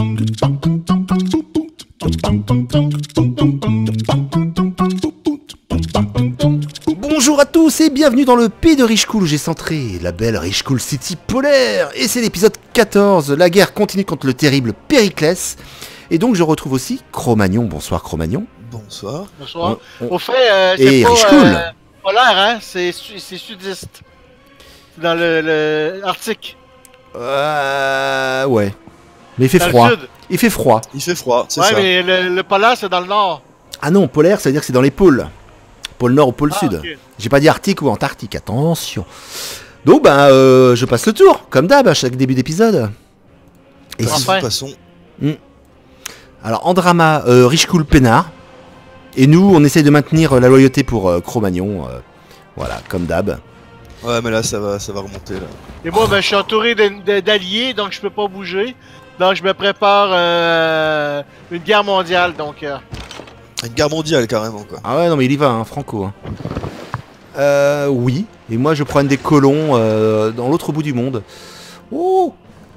Bonjour à tous et bienvenue dans le pays de Richcool où j'ai centré la belle Richcool City polaire. Et c'est l'épisode 14, la guerre continue contre le terrible Périclès. Et donc je retrouve aussi Cro-Magnon. Bonsoir Cro-Magnon. Bonsoir. Bonsoir. Au fait, c'est pas polaire, hein? C'est sudiste. C'est dans le Arctique. Ouais. Mais il fait Dans froid. le sud. Il fait froid. Il fait froid, c'est Ouais, ça. mais le polaire, c'est dans le nord. Ah non, polaire, ça veut dire que c'est dans les pôles. Pôle Nord ou pôle Sud. Ok. J'ai pas dit Arctique ou Antarctique, attention. Donc je passe le tour, comme d'hab, à chaque début d'épisode. Et Enfin. Passons. Alors en drama, Richcool peinard. Et nous, on essaye de maintenir la loyauté pour Cro-Magnon. Voilà, comme d'hab. Ouais, mais là, ça va remonter, là. Et moi, je suis entouré d'alliés, donc je peux pas bouger. Donc je me prépare une guerre mondiale, donc... Une guerre mondiale, carrément, quoi. Ah ouais, non mais il y va, hein, Franco. Hein. Oui. Et moi, je prends des colons dans l'autre bout du monde. Oh.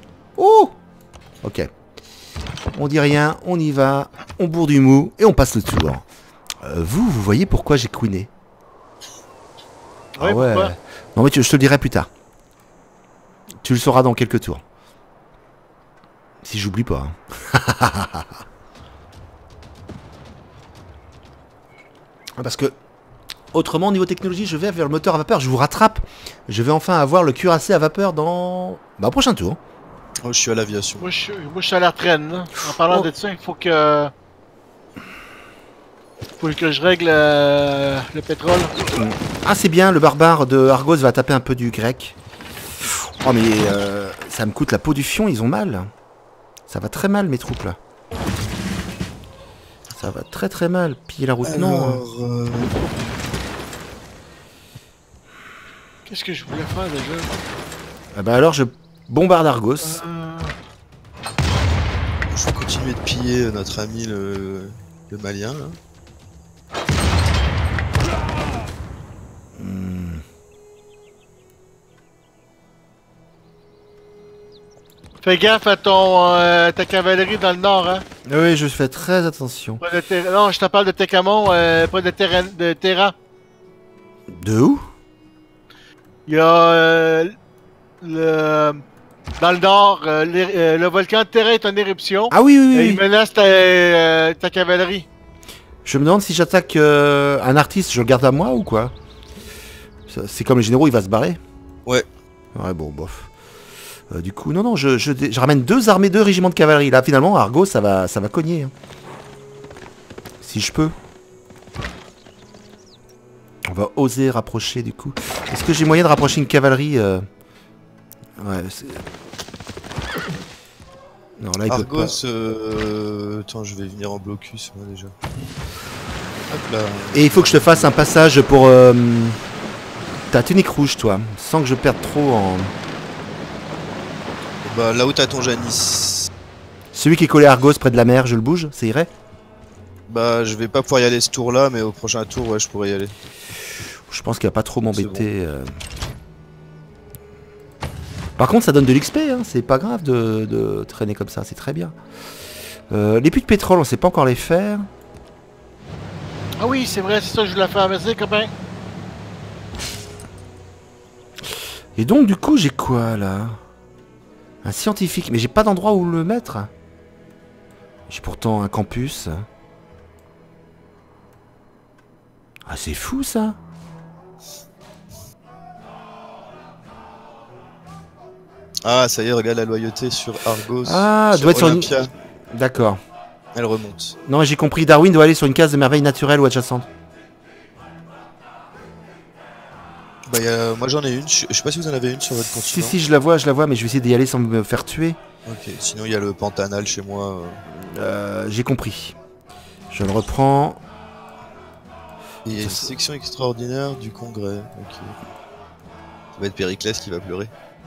Ok. On dit rien, on y va, on bourre du mou et on passe le tour. Vous voyez pourquoi j'ai queené? Ouais, pourquoi? Non mais je te le dirai plus tard. Tu le sauras dans quelques tours. Si j'oublie pas. Hein. Parce que autrement, au niveau technologie, je vais vers le moteur à vapeur. Je vous rattrape. Je vais enfin avoir le cuirassé à vapeur dans au prochain tour. Oh, je suis à l'aviation. Moi, je suis à la traîne, là. En parlant de ça, il faut que... je règle le pétrole. Ah, c'est bien, le barbare de Argos va taper un peu du grec. Oh, mais ça me coûte la peau du fion, ils ont mal. Ça va très mal, mes troupes, là. Ça va très très mal. Piller la route, Alors, non. Qu'est-ce que je voulais faire, déjà? Ah bah alors, je bombarde Argos. je vais continuer de piller notre ami le malien, là. Fais gaffe à ta cavalerie dans le nord, hein? Oui, je fais très attention. Non, je te parle de Tekamon, pas de Terra. De où? Il y a dans le nord, le volcan de Terra est en éruption. Ah oui, oui, Et oui. il menace ta cavalerie. Je me demande si j'attaque un artiste, je le garde à moi ou quoi? C'est comme le généraux, il va se barrer. Ouais. Ouais, bon, bof. Du coup, non, je ramène 2 armées, 2 régiments de cavalerie. Là, finalement, Argos, ça va cogner. Hein. Si je peux. On va oser rapprocher, du coup. Est-ce que j'ai moyen de rapprocher une cavalerie Ouais, c'est... Non, là, il peut pas. Argos, attends, je vais venir en blocus, moi, déjà. Hop là. Et il faut que je te fasse un passage pour ta tunique rouge, toi. Sans que je perde trop en... Bah, là où t'as ton Janis. Celui qui est collé à Argos près de la mer, je le bouge, ça irait? Bah, je vais pas pouvoir y aller ce tour-là, mais au prochain tour, ouais, je pourrais y aller. Je pense qu'il va pas trop m'embêter. Par contre, ça donne de l'XP, hein. C'est pas grave de traîner comme ça, c'est très bien. Les puits de pétrole, on sait pas encore les faire. Ah oui, c'est vrai, c'est ça que je voulais faire. Merci, copain. Et donc, du coup, j'ai quoi, là? Un scientifique, mais j'ai pas d'endroit où le mettre. J'ai pourtant un campus. Ah, c'est fou, ça. Ah, ça y est, regarde la loyauté sur Argos. Ah, sur doit être sur une... Olympia. D'accord. Elle remonte. Non, j'ai compris, Darwin doit aller sur une case de merveille naturelle ou adjacente. Bah, moi j'en ai une, je sais pas si vous en avez une sur votre continent. Si, je la vois, mais je vais essayer d'y aller sans me faire tuer. Ok, sinon il y a le Pantanal chez moi. J'ai compris. Je le reprends. Et il y a une section extraordinaire du Congrès. Ok. Ça va être Périclès qui va pleurer.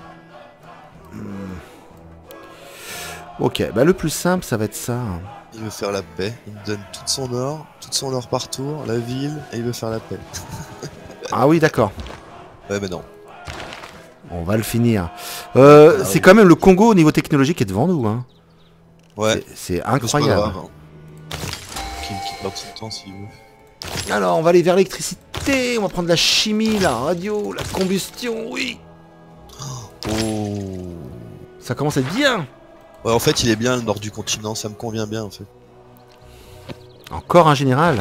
Ok, bah le plus simple, ça va être ça. Il veut faire la paix, il me donne tout son or par tour, la ville, et il veut faire la paix. Ah oui, d'accord. Ouais, mais non. On va le finir. Ah c'est oui. quand même le Congo au niveau technologique qui est devant nous. Hein. Ouais. C'est incroyable. Pas grave, hein. Qu'il perde son temps s'il veut. Alors, on va aller vers l'électricité. On va prendre la chimie, la radio, la combustion, oui. Oh. Ça commence à être bien. Ouais, en fait, il est bien le nord du continent, ça me convient bien en fait. Encore un général.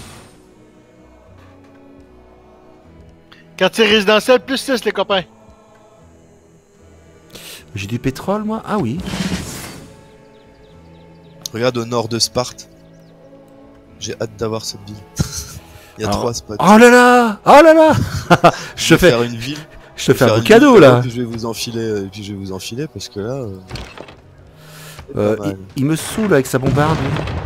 Quartier résidentiel, plus 6, les copains. J'ai du pétrole, moi? Ah oui. Regarde au nord de Sparte. J'ai hâte d'avoir cette ville. Il y a Alors, 3 spots. Oh là là! Oh là là! Je te fais faire une ville. Je te fais un beau une cadeau, ville, là. Puis je vais vous enfiler, parce que là. C'est pas mal. Il me saoule avec sa bombarde.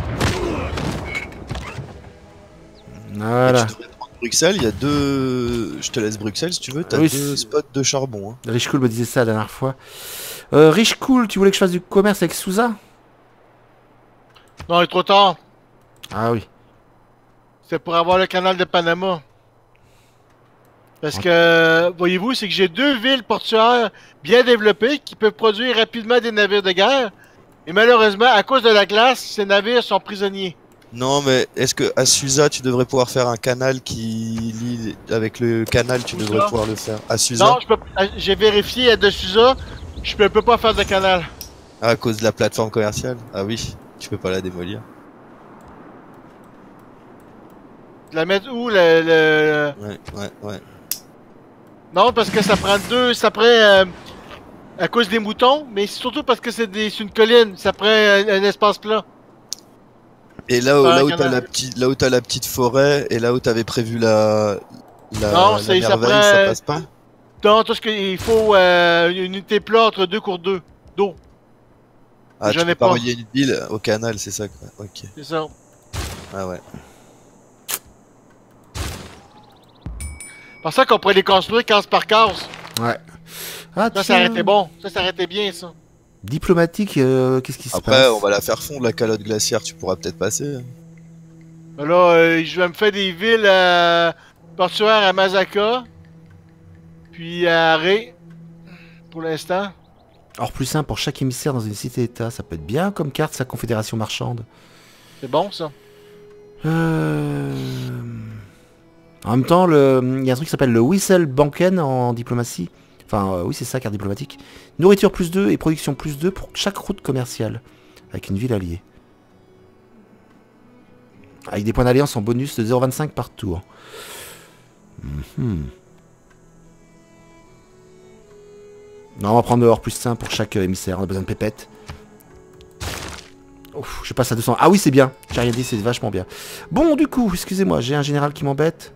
Voilà. Et tu devrais prendre Bruxelles, il y a 2. Je te laisse Bruxelles si tu veux, t'as Oui, 2 spots de charbon. Hein. Rich Cool me disait ça la dernière fois. Rich Cool, tu voulais que je fasse du commerce avec Souza? Non, il est trop tard. Ah oui. C'est pour avoir le canal de Panama. Parce que, voyez-vous, c'est que j'ai 2 villes portuaires bien développées qui peuvent produire rapidement des navires de guerre. Et malheureusement, à cause de la glace, ces navires sont prisonniers. Non, mais est-ce que à Suza tu devrais pouvoir faire un canal qui lie avec le canal, tu devrais pouvoir le faire à Suza? Non, j'ai vérifié de Suza, je peux pas faire de canal. Ah, à cause de la plateforme commerciale? Ah oui, tu peux pas la démolir. La mettre où Ouais. Non, parce que ça prend à cause des moutons, mais surtout parce que c'est une colline, ça prend un espace plat. Et là où t'as la petite forêt, et là où t'avais prévu la non, ça merveille, ça passe pas? Non, tout ce qu'il faut une unité plat entre 2 cours d'eau. Ah, J'en tu ai peux pas pas. relier une ville au canal, c'est ça quoi. Ok. C'est ça. Ah ouais. Pour ça qu'on pourrait les construire case par case. Ouais. Ah, Ça aurait été bon. Ça aurait été bien, ça. Diplomatique, qu'est-ce qui se passe? Après, on va la faire fondre la calotte glaciaire, tu pourras peut-être passer. Là, je vais me faire des villes portuaires à Masaka. Puis à Ré. Pour l'instant. Or plus simple pour chaque émissaire dans une cité-état, ça peut être bien comme carte sa confédération marchande. C'est bon, ça. En même temps, il y a un truc qui s'appelle le Whistle Banken en diplomatie. Enfin, oui, c'est ça, carte diplomatique. Nourriture plus 2 et production plus 2 pour chaque route commerciale. Avec une ville alliée. Avec des points d'alliance en bonus de 0,25 par tour. Non, on va prendre or plus 1 pour chaque émissaire. On a besoin de pépettes. Ouf, je passe à 200. Ah oui, c'est bien. J'ai rien dit, c'est vachement bien. Bon, du coup, excusez-moi, j'ai un général qui m'embête.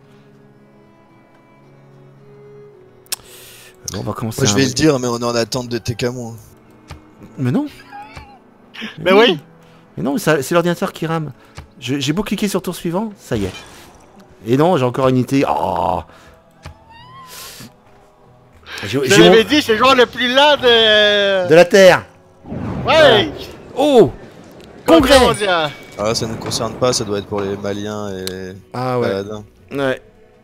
Bon, on va commencer. Moi, je vais le dire, mais on est en attente de TK-. Mais non. Mais oui. Mais non, c'est l'ordinateur qui rame. J'ai beau cliquer sur tour suivant, ça y est. Et non, j'ai encore une unité. Oh. Je l'avais dit, c'est le joueur le plus lent de la Terre. Ouais. Oh. Congrès. Ah, ça ne concerne pas, ça doit être pour les Maliens et les Paladins. Ouais.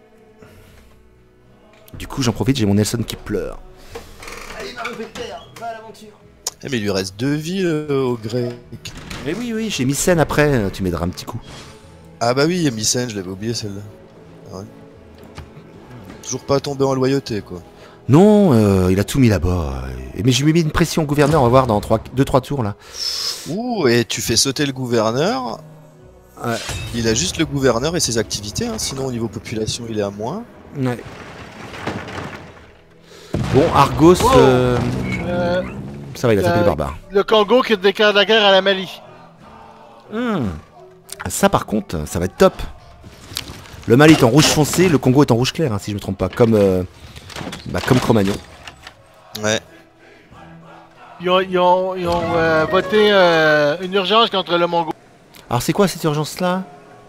Du coup, j'en profite, j'ai mon Nelson qui pleure. Allez, Mario Pépère, va à l'aventure. Eh, mais il lui reste 2 villes au grec. Mais oui, j'ai mis scène après, tu m'aideras un petit coup. Ah bah oui, il y a Mycène, je l'avais oublié celle-là. Ah ouais. Toujours pas tombé en loyauté, quoi. Non, il a tout mis là-bas. Mais j'ai mis une pression au gouverneur, on va voir dans 2-3 tours là. Ouh, et tu fais sauter le gouverneur. Ouais. Il a juste le gouverneur et ses activités, hein. Sinon au niveau population il est à moins. Ouais. Bon, Argos, ça va, il a tapé le barbare. Le Congo qui déclare la guerre à la Mali. Ça par contre, ça va être top. Le Mali est en rouge foncé, le Congo est en rouge clair, hein, si je me trompe pas, comme Cro-Magnon. Ouais. Ils ont voté une urgence contre le Mongo. Alors c'est quoi cette urgence-là?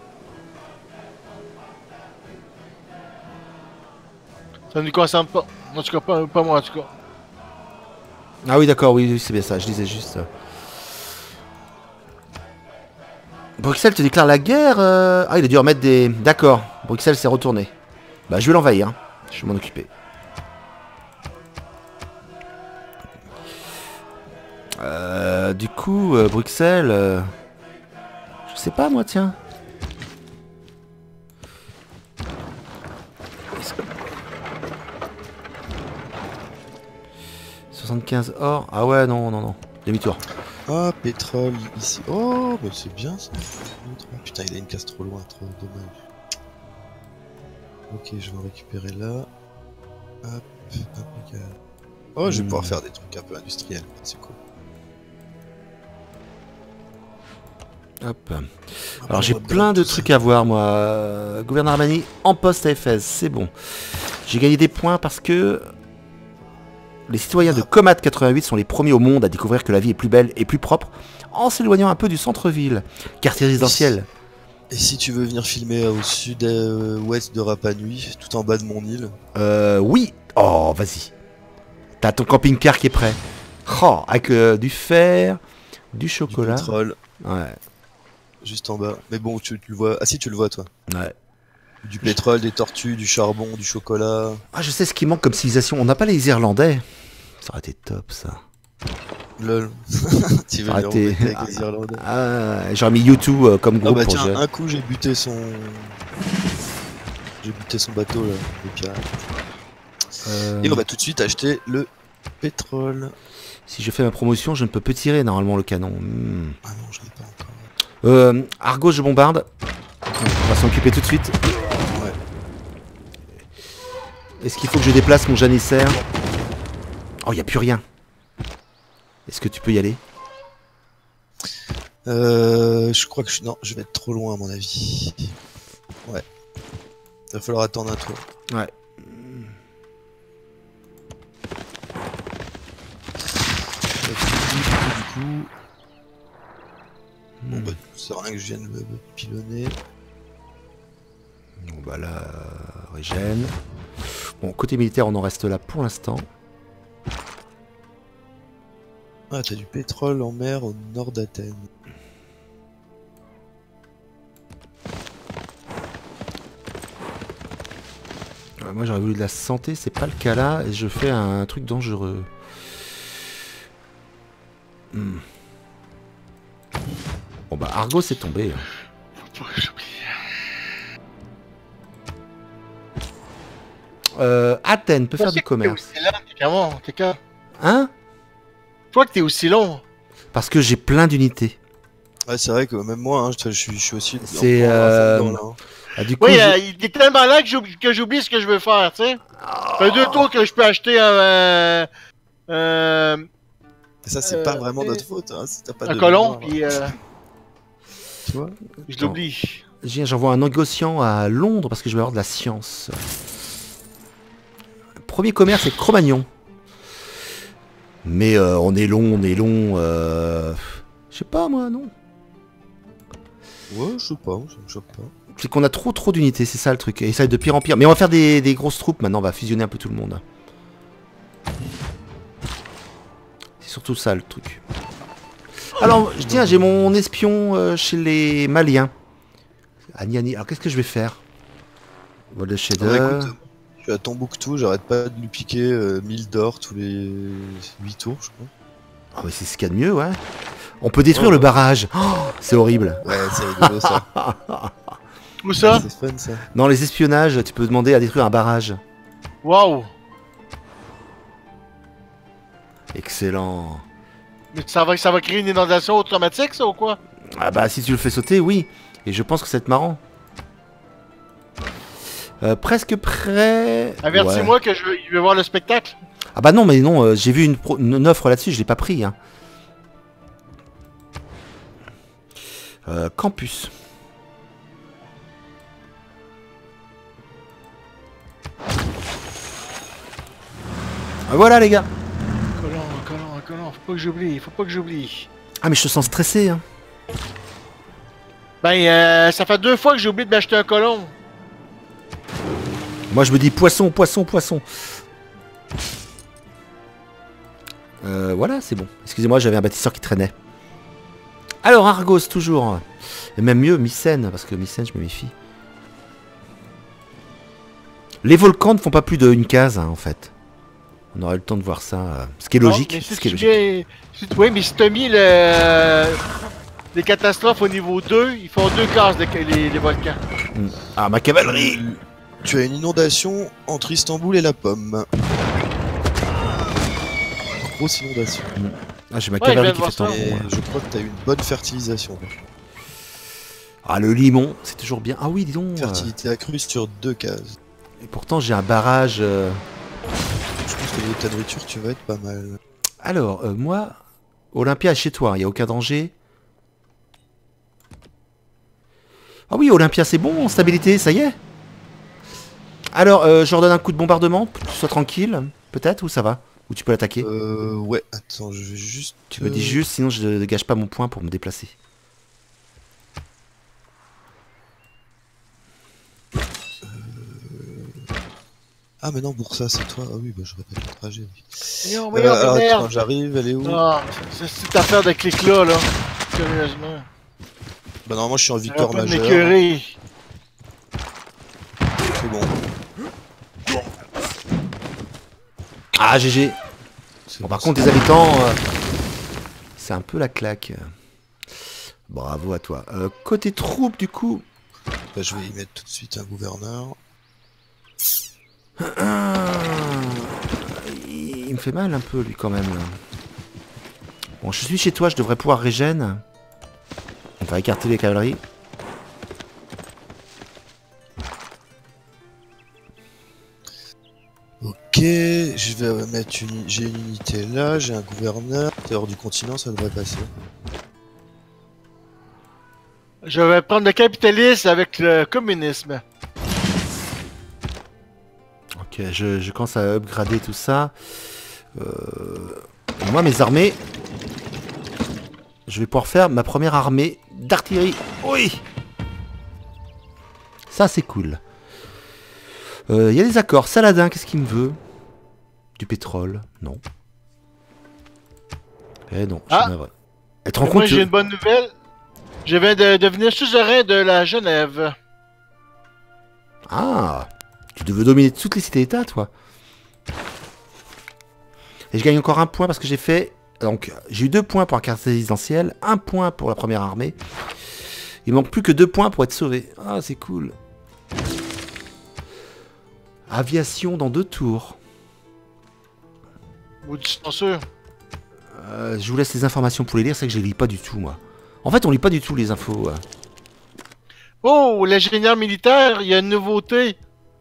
Ça ne nous concerne pas. En tout cas, pas moi en tout cas. Ah oui, d'accord, oui, c'est bien ça, je disais juste. Bruxelles te déclare la guerre. Ah, il a dû remettre des... D'accord, Bruxelles s'est retourné. Bah, je vais l'envahir, hein. Je vais m'en occuper. Du coup, Bruxelles... je sais pas moi, tiens. 75 or. Ah ouais, non, non, non. Demi-tour. Ah, pétrole ici. Oh, bah c'est bien ça. Putain, il a une case trop loin, trop dommage. Ok, je vais en récupérer là. Hop, impeccable. Oh, je vais pouvoir faire des trucs un peu industriels, c'est cool. Hop. Alors j'ai plein de trucs à voir moi. Gouverneur Armani en poste à Éphèse, c'est bon. J'ai gagné des points parce que les citoyens de Comat 88 sont les premiers au monde à découvrir que la vie est plus belle et plus propre en s'éloignant un peu du centre-ville. Quartier résidentiel. Et si tu veux venir filmer au sud-ouest de Rapa Nui, tout en bas de mon île? Oui. Oh, vas-y. T'as ton camping-car qui est prêt. Oh, avec du fer, du chocolat. Du pétrole. Ouais. Juste en bas. Mais bon, tu le vois. Ah si, tu le vois, toi. Ouais. Du pétrole, des tortues, du charbon, du chocolat. Ah, je sais ce qui manque comme civilisation. On n'a pas les Irlandais. Ça aurait été top, ça. Lol. Tu veux Ça aurait été... avec les Irlandais. Ah, j'aurais mis YouTube comme Ah groupe bah pour tiens, gérer. un coup j'ai buté son... J'ai buté son bateau là, le pirate. Et on va tout de suite acheter le pétrole. Si je fais ma promotion, je ne peux plus tirer normalement le canon. Ah non, je l'ai pas encore. Argos, je bombarde. On va s'en occuper tout de suite. Ouais. Est-ce qu'il faut que je déplace mon janissaire? Oh, il n'y a plus rien. Est-ce que tu peux y aller? Je crois que non, je vais être trop loin à mon avis. Ouais. Il va falloir attendre un tour. Ouais. Du coup... Bon bah, c'est rien que je vienne le pilonner. Bon bah là, régène. Bon, côté militaire, on en reste là pour l'instant. Ah, t'as du pétrole en mer au nord d'Athènes. Moi j'aurais voulu de la santé, c'est pas le cas là, et je fais un truc dangereux. Bon bah Argos est tombé. Athènes peut faire du commerce. T'es quand? Hein? Toi que t'es aussi long. Parce que j'ai plein d'unités. Ouais, c'est vrai que même moi, hein, je suis aussi... C'est... Ah, du coup, Oui, il est tellement là que j'oublie ce que je veux faire, tu sais. Ça fait 2 tours que je peux acheter un... Ça, c'est pas vraiment notre faute, hein, si t'as pas un de colon, mémoire. puis Tu vois? je l'oublie. j'envoie un négociant à Londres parce que je vais avoir de la science. Premier commerce, c'est Cro-Magnon. Mais on est long, je sais pas moi, non. Ouais, je sais pas, ça me choque pas. C'est qu'on a trop d'unités, c'est ça le truc. Et ça va être de pire en pire. Mais on va faire des grosses troupes maintenant, on va fusionner un peu tout le monde. C'est surtout ça le truc. Alors, tiens, j'ai mon espion chez les Maliens. Agnani. Alors qu'est-ce que je vais faire? Vol de cheddar. Écoute, je suis à Tombouctou, j'arrête pas de lui piquer 1000 d'or tous les 8 tours, je crois. Ah mais c'est ce qu'il y a de mieux, ouais. On peut détruire le barrage. Oh, c'est horrible. Ouais, c'est rigolo ça. Où ça? C'est fun ça. Dans les espionnages, tu peux demander à détruire un barrage. Waouh! Excellent. Mais ça va créer une inondation automatique, ça, ou quoi? Ah bah si tu le fais sauter, oui. Et je pense que ça va être marrant. Presque prêt. Avertis-moi Ouais. que je vais voir le spectacle. Ah bah non, mais non, j'ai vu une offre là-dessus, je l'ai pas pris. Hein. Campus. Voilà les gars. Colon, faut pas que j'oublie. Ah mais je te sens stressé. Hein. Ben, ça fait 2 fois que j'ai oublié de m'acheter un colon. Moi je me dis poisson. Voilà, c'est bon. Excusez-moi, j'avais un bâtisseur qui traînait. Alors Argos toujours. Et même mieux, Mycène, parce que Mycène, je me méfie. Les volcans ne font pas plus d'une case, hein, en fait. On aurait le temps de voir ça. Ce qui est Non, logique. mais si Ce qui est tu logique. mets- oui, mais si tu as mis les catastrophes au niveau 2, ils font 2 cases, les volcans. Ah, ma cavalerie! Tu as une inondation entre Istanbul et la Pomme. Grosse inondation. Ah, j'ai ma Ouais, je cavalerie viens qui de fait tampon. voir Et là. je crois que tu as une bonne fertilisation. Ah, le limon, c'est toujours bien. Ah oui, dis donc. Fertilité accrue sur 2 cases. Et pourtant, j'ai un barrage. Je pense que niveau de ta nourriture, tu vas être pas mal. Alors, moi, Olympia est chez toi, il n'y a aucun danger. Ah oui, Olympia, c'est bon, stabilité, ça y est. Alors, je leur donne un coup de bombardement, pour que tu sois tranquille, peut-être, ou ça va? Ou tu peux l'attaquer? Ouais, attends, je vais juste... Tu me dis juste, sinon je ne gâche pas mon point pour me déplacer. Ah mais non, Boursa, c'est toi. Ah oui, bah je répète le trajet. Oui. Voyons, voyons, Alors, merde. attends, j'arrive, elle est où? Ah, c'est cette affaire de clic-là, là. Sérieusement. Bah normalement, je suis en J'aurais victoire pas de majeure. m'écœurer. C'est bon. Ah, GG. C'est Bon, bon, par contre, les habitants, c'est un peu la claque. Bravo à toi. Côté troupe, du coup... bah, je vais y mettre tout de suite un gouverneur. Il me fait mal un peu, lui, quand même. Bon, je suis chez toi, je devrais pouvoir régène. On va écarter les cavaleries. Ok, je vais mettre une... J'ai une unité là, j'ai un gouverneur. T'es hors du continent, ça devrait passer. Je vais prendre le capitalisme avec le communisme. Ok, je commence à upgrader tout ça. Moi, mes armées... Je vais pouvoir faire ma première armée d'artillerie. Oui! Ça, c'est cool. Il y a des accords. Saladin, qu'est-ce qu'il me veut? Du pétrole? Non. Eh non, je Ah. suis navré. Elle te rend Moi, compte j'ai que... une bonne nouvelle. Je viens de devenir suzerain de la Genève. Ah! Tu devais dominer toutes les cités-états, toi. Et je gagne encore un point parce que j'ai fait... Donc, j'ai eu 2 points pour la carte résidentielle, 1 point pour la première armée. Il manque plus que 2 points pour être sauvé. Ah, c'est cool. Aviation dans 2 tours. Maudit censure. Je vous laisse les informations pour les lire, c'est que je les lis pas du tout, moi. En fait, on lit pas du tout les infos. Oh, l'ingénieur militaire, il y a une nouveauté.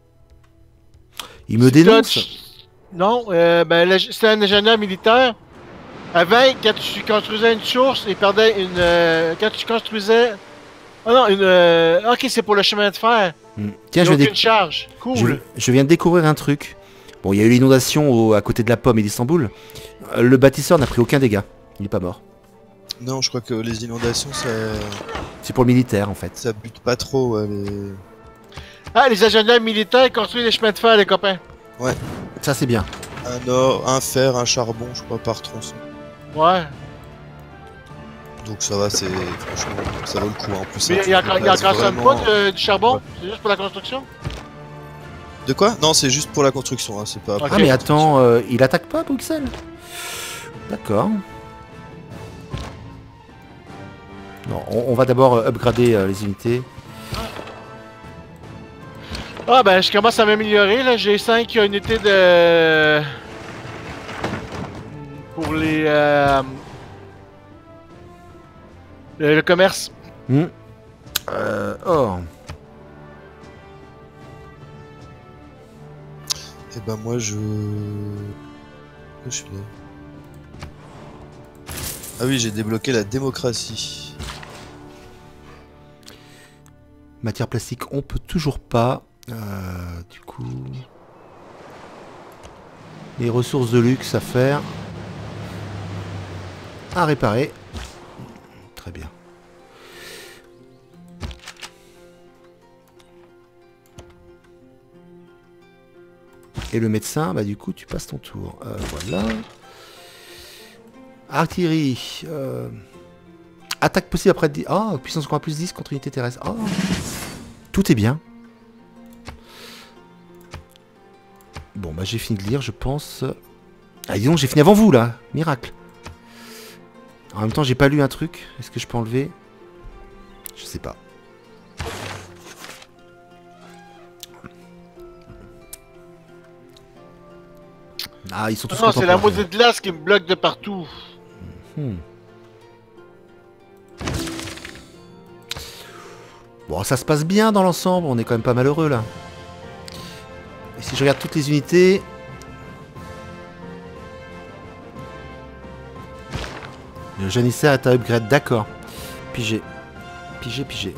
Il me dénonce. Non, c'est un ingénieur militaire. Avant, quand tu construisais une source, il perdait une... quand tu construisais... Oh non, une... ok, c'est pour le chemin de fer. Tiens, Il je n'y a viens, aucune charge. Cool. je viens de découvrir un truc. Bon, il y a eu l'inondation à côté de la Pomme et d'Istanbul. Le bâtisseur n'a pris aucun dégât. Il est pas mort. Non, je crois que les inondations, C'est pour le militaire, en fait. ça bute pas trop. Ouais, Ah, les ingénieurs militaires construisent les chemins de fer, les copains. Ça, c'est bien. Un or, un fer, un charbon, je crois, par tronçon. Ouais. Donc ça va, c'est franchement, ça vaut le coup. En plus, Mais il y a encore pas du charbon. C'est juste pour la construction. De quoi? Non, c'est juste pour la construction. Hein, c'est pas. Ok. Ah, mais attends, il attaque pas, Bruxelles? D'accord. Non, on va d'abord upgrader les unités. Ah, ben, je commence à m'améliorer, là. J'ai 5 unités de... Pour les... le commerce. Or. Et ben moi je suis là. Ah oui, j'ai débloqué la démocratie. Matière plastique, on peut toujours pas. Du coup... Les ressources de luxe à faire. À réparer. Très bien. Et le médecin, bah du coup tu passes ton tour. Voilà. Artillerie. Attaque possible après 10. Oh, puissance encore plus 10 contre unité terrestre. Oh. Tout est bien. Bon, bah j'ai fini de lire, je pense. Ah dis donc, j'ai fini avant vous là. Miracle. En même temps, j'ai pas lu un truc. Est-ce que je peux enlever? Je sais pas. Ah, ils sont tous Non, c'est la contemporains. maudite glace qui me bloque de partout. Hmm. Bon, ça se passe bien dans l'ensemble. On est quand même pas malheureux là. Et si je regarde toutes les unités... Le janissaire est à upgrade, d'accord. Pigé. Pigé, pigé.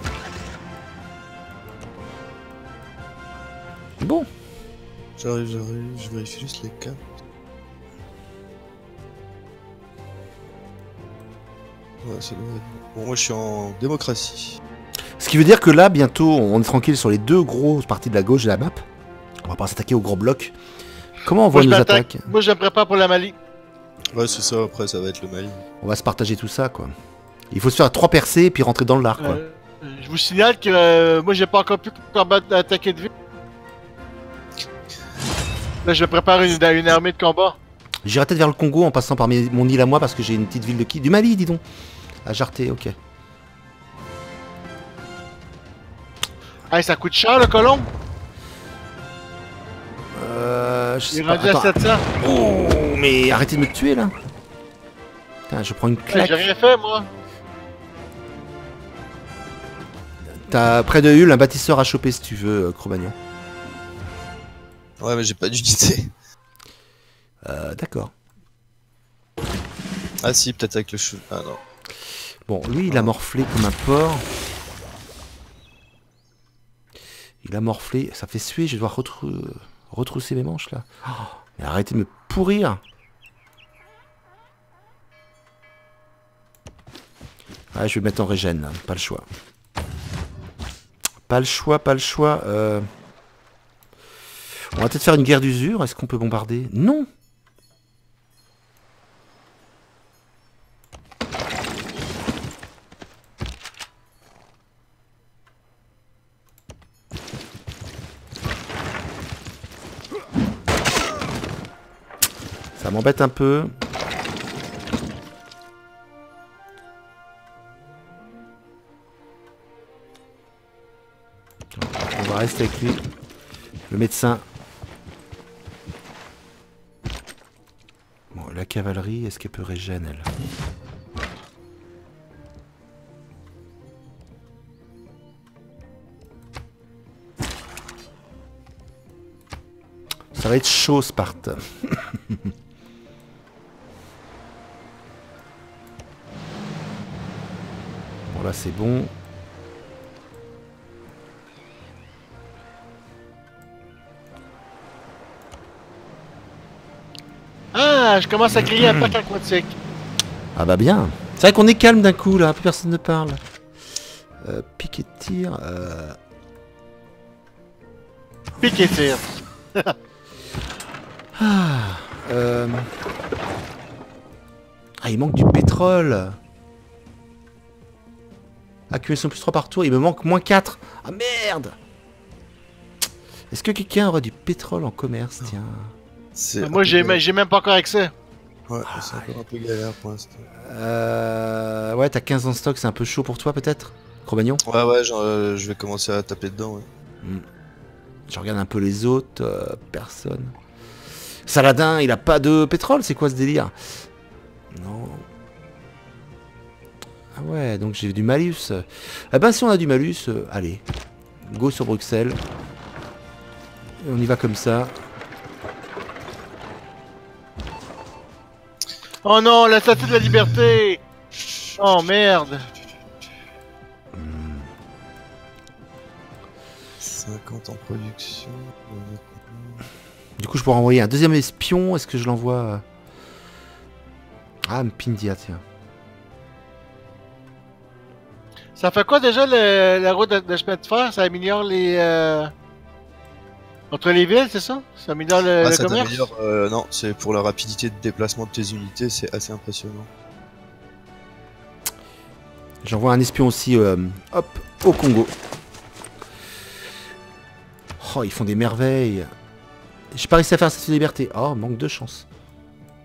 Bon. J'arrive, je vérifie juste les cartes. Ouais, c'est bon. Bon, moi je suis en démocratie. Ce qui veut dire que là, bientôt, on est tranquille sur les deux grosses parties de la gauche de la map. On va pas s'attaquer aux gros blocs. Comment on voit Moi, je nos m'attaque. attaques? Moi, je me prépare pour la Mali. Ouais, c'est ça, après ça va être le Mali. On va se partager tout ça, quoi. Il faut se faire 3 percées et puis rentrer dans l'art, quoi. Je vous signale que moi, j'ai pas encore pu combattre attaquer de vue. Là, je prépare une armée de combat. J'irai peut-être vers le Congo en passant par mon île à moi parce que j'ai une petite ville de qui? Du Mali, dis donc. À Jarté, ok. Hey, ça coûte cher le colon. Je Il sais est pas. rendu à Attends. 700. Oh, mais arrêtez de me tuer là. Putain, je prends une Hey, claque. j'ai rien fait, moi. T'as près de Hull un bâtisseur à choper si tu veux, Cro-Magnon. Ouais, mais j'ai pas d'unité. D'accord. Ah si, peut-être avec le chou. Ah non. Bon, lui, il a morflé comme un porc. Il a morflé. Ça fait suer, je vais devoir retrousser mes manches là. Oh, mais arrêtez de me pourrir. Ouais, je vais mettre en régène, là. Pas le choix. Pas le choix, pas le choix. On va peut-être faire une guerre d'usure. Est-ce qu'on peut bombarder? Non. Ça m'embête un peu. On va rester avec lui. Le médecin. Bon, la cavalerie, est-ce qu'elle peut régénérer, elle? Ça va être chaud, Sparte. Bon, là, c'est bon. Ah, je commence à crier un pack aquatique. Ah bah bien. C'est vrai qu'on est calme d'un coup, là. Plus personne ne parle. Pique et tir. Pique et tire. Ah, il manque du pétrole. Accumulation plus 3 par tour, il me manque moins 4. Ah merde. Est-ce que quelqu'un aura du pétrole en commerce? Tiens. Moi, j'ai même pas encore accès. Ouais, c'est encore un peu galère pour l'instant. Ouais, t'as 15 en stock, c'est un peu chaud pour toi peut-être, Cro-Magnon? Ouais, genre, je vais commencer à taper dedans, ouais. Je regarde un peu les autres, personne. Saladin, il a pas de pétrole, c'est quoi ce délire? Non. Ah ouais, donc j'ai du malus. Eh ben si on a du malus, allez. Go sur Bruxelles. Et on y va comme ça. Oh non, la statue de la liberté. Oh merde. 50 en production. Du coup, je pourrais envoyer un deuxième espion. Est-ce que je l'envoie Ah, Mpindia, tiens. Ça fait quoi déjà la route de chemin de fer? Ça améliore les... Entre les villes, c'est ça? Ça améliore le ça commerce? t'améliore, non, c'est pour la rapidité de déplacement de tes unités, c'est assez impressionnant. J'envoie un espion aussi, hop, au Congo. Oh, ils font des merveilles. J'ai pas réussi à faire cette liberté. Oh, manque de chance.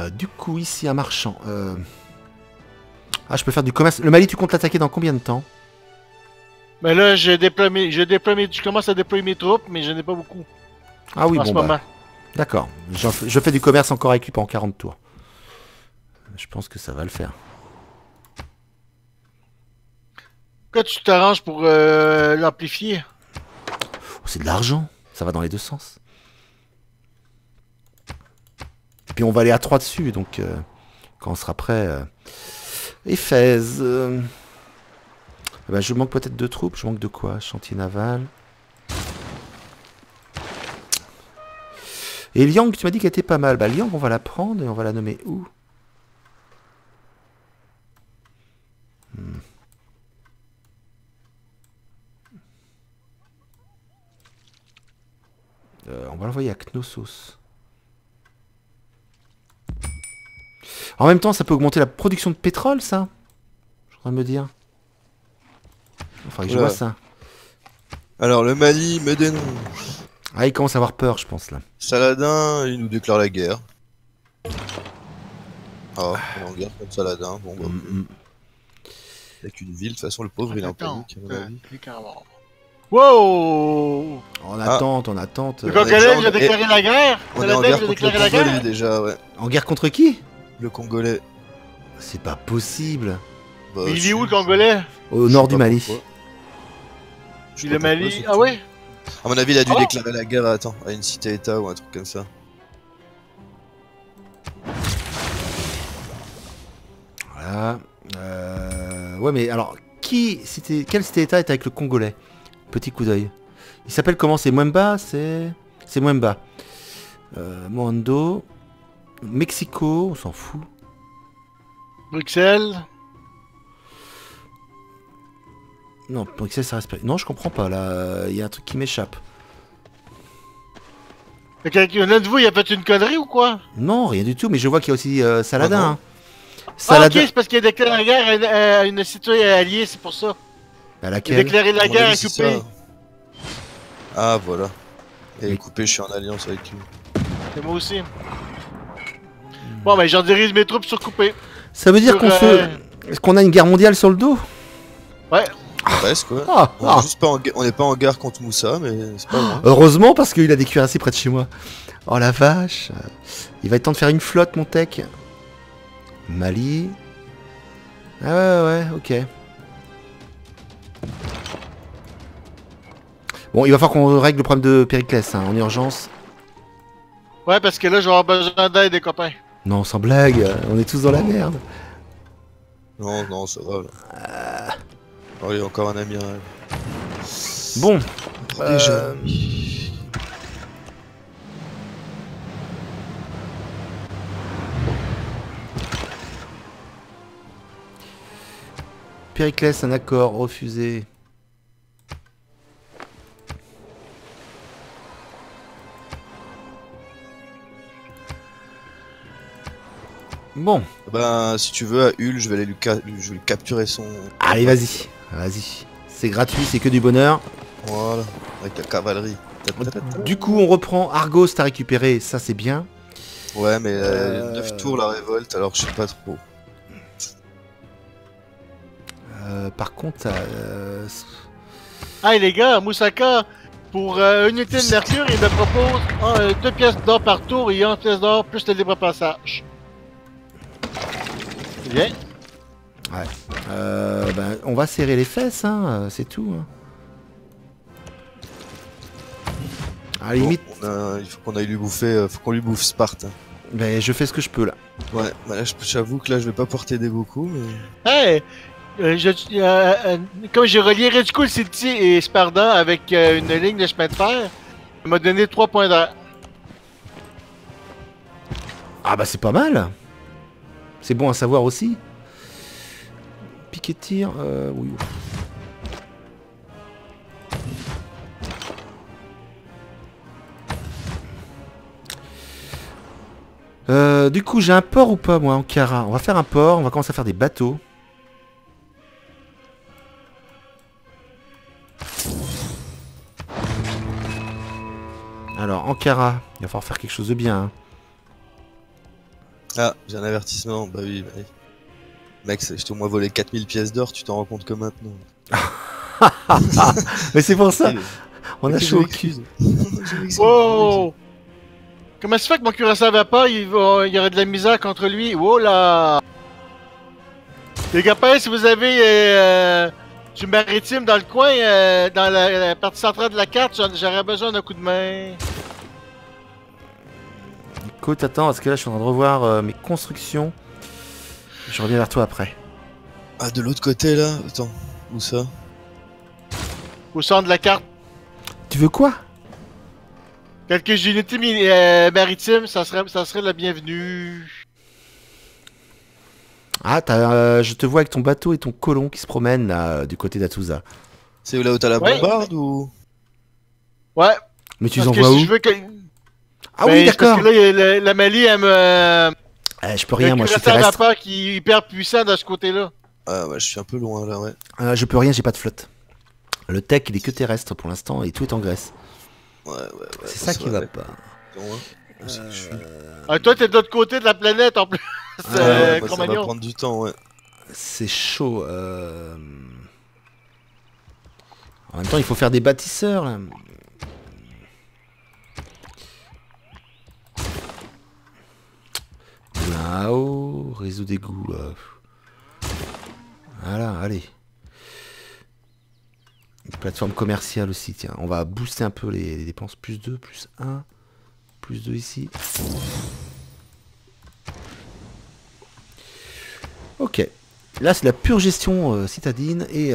Du coup, ici, un marchand. Ah, je peux faire du commerce. Le Mali, tu comptes l'attaquer dans combien de temps? Mais là, je commence à déployer mes troupes, mais je n'ai pas beaucoup Ah oui, en ce bon, moment. bah. D'accord. Je fais du commerce encore avec lui pendant 40 tours. Je pense que ça va le faire. Pourquoi tu t'arranges pour l'amplifier? Oh, c'est de l'argent. Ça va dans les deux sens. Et puis on va aller à 3 dessus, donc quand on sera prêt. Éphèse. Bah, je manque peut-être de troupes. Je manque de quoi? Chantier naval. Et Liang, tu m'as dit qu'elle était pas mal. Bah Liang, on va la prendre et on va la nommer où? On va l'envoyer à Knossos. En même temps, ça peut augmenter la production de pétrole, ça? Je voudrais me dire. Enfin, je vois ça. Alors, le Mali me dénonce. Ah, il commence à avoir peur, je pense, là. Saladin, il nous déclare la guerre. Ah, on est en guerre contre Saladin. Bon, bah. Avec une ville, de toute façon, le pauvre, il est en panique, à mon avis. Wow! En attente, en attente. Le Congolais, il a déclaré la guerre? On est en guerre contre le Congolais, déjà, ouais. En guerre contre qui? Le Congolais. C'est pas possible. Bah, Mais il est où, le Congolais? Au nord du Mali. Le Mali... Ah ouais? À mon avis, il a dû déclarer la guerre à une cité-état ou un truc comme ça. Voilà. Ouais, mais alors, quel cité-état est avec le Congolais? Petit coup d'œil. Il s'appelle comment? C'est Mwemba? C'est Mwemba. Moando. Mexico, on s'en fout. Bruxelles? Non, Bruxelles, ça reste pas... Non, je comprends pas, là. Il y a un truc qui m'échappe. L'un de vous, il a fait une connerie ou quoi? Non, rien du tout, mais je vois qu'il y a aussi Saladin. Ah, hein. Ah, Saladin... ok, c'est parce qu'il a déclaré la guerre à une citoyenne alliée, c'est pour ça. À Il a laquelle? déclaré la À mon guerre à avis, c'est Coupé. ça. Ah, voilà. Et Oui. Coupé, je suis en alliance avec lui. Et moi aussi. Bon, ben j'en dirige mes troupes sur Coupé. Ça veut dire Sur, qu'on a une guerre mondiale sur le dos? Ouais. Presque, ouais. Ah, On ah. est juste pas on n'est pas en guerre contre Moussa, mais c'est pas loin. Heureusement, parce qu'il a des cuirassés près de chez moi. Oh la vache. Il va être temps de faire une flotte, mon tech. Mali. Ah ouais, ok. Bon, il va falloir qu'on règle le problème de Périclès, hein, en urgence. Ouais, parce que là, je vais avoir besoin d'aide des copains. Non, sans blague, on est tous dans la merde. Non, non, ça va. Là. Oh, il y a encore un amiral. Bon. Déjà. Périclès, un accord refusé. Bon. Ben, si tu veux, à Hull, je vais aller je vais lui capturer son... Allez, vas-y. Vas-y. C'est gratuit, c'est que du bonheur. Voilà, avec la cavalerie. Du coup, on reprend. Argos, t'as récupéré, ça c'est bien. Ouais, mais 9 tours la révolte, alors je sais pas trop. Par contre, Hey les gars, Moussaka, pour une unité de mercure, il me propose 2 pièces d'or par tour et 1 pièce d'or plus le libre passage. Bien. ouais. Ben, on va serrer les fesses, hein, c'est tout. Hein. À la limite, Il faut qu'on aille lui bouffer, faut qu'on lui bouffe Sparte. ben, je fais ce que je peux là. Ouais, bah là, j'avoue que là, je vais pas porter des beaucoup, mais... Hey, comme j'ai relié Red Skull City et Sparda avec une ligne de chemin de fer, il m'a donné 3 points d'air. Ah bah c'est pas mal. C'est bon à savoir aussi. Piquet de tir, oui. Du coup, j'ai un port ou pas, moi, Ankara? On va faire un port, on va commencer à faire des bateaux. Alors, Ankara, il va falloir faire quelque chose de bien. Hein. Ah, j'ai un avertissement. Bah oui, bah oui. Mec, je t'ai au moins volé 4000 pièces d'or, tu t'en rends compte que maintenant. Mais c'est pour ça, Eh, on a ok, je chaud au cul. m'excuse. Je m'excuse, Wow! Comment ça fait que mon cuirassé va pas, il y aurait de la misère contre lui? Oh là! Les copains, si vous avez du maritime dans le coin, dans la partie centrale de la carte, j'aurais besoin d'un coup de main. Écoute, attends, parce que là je suis en train de revoir mes constructions. Je reviens vers toi après. Ah, de l'autre côté là? Attends, où ça? Au centre de la carte, Tu veux quoi? quelques unités maritimes, ça serait la bienvenue. Ah, je te vois avec ton bateau et ton colon qui se promènent là, du côté d'Atouza. C'est là où t'as la Ouais. bombarde ou? Ouais, Mais tu les parce que envoies si où? je veux que... Ah Ben, oui, c'est parce d'accord. que là, la Mali, elle me... Je peux rien, moi je suis Le cuirassé à terrestre. vapeur qui est hyper puissant de ce côté-là. Ah, ouais, je suis un peu loin là, ouais. Je peux rien, j'ai pas de flotte. Le tech il est que terrestre pour l'instant et tout est en Grèce. Ouais. C'est ça qui va pas. Non, hein. Où c'est que je suis? Ah, toi, t'es de l'autre côté de la planète en plus. Ouais, moi, ça va Cro-Magnon. prendre du temps, ouais. C'est chaud. En même temps, il faut faire des bâtisseurs là. Là-haut, réseau d'égout. Voilà, allez. Une plateforme commerciale aussi, tiens. On va booster un peu les dépenses. Plus 2, plus 1. Plus 2 ici. Ok. Là, c'est la pure gestion citadine et...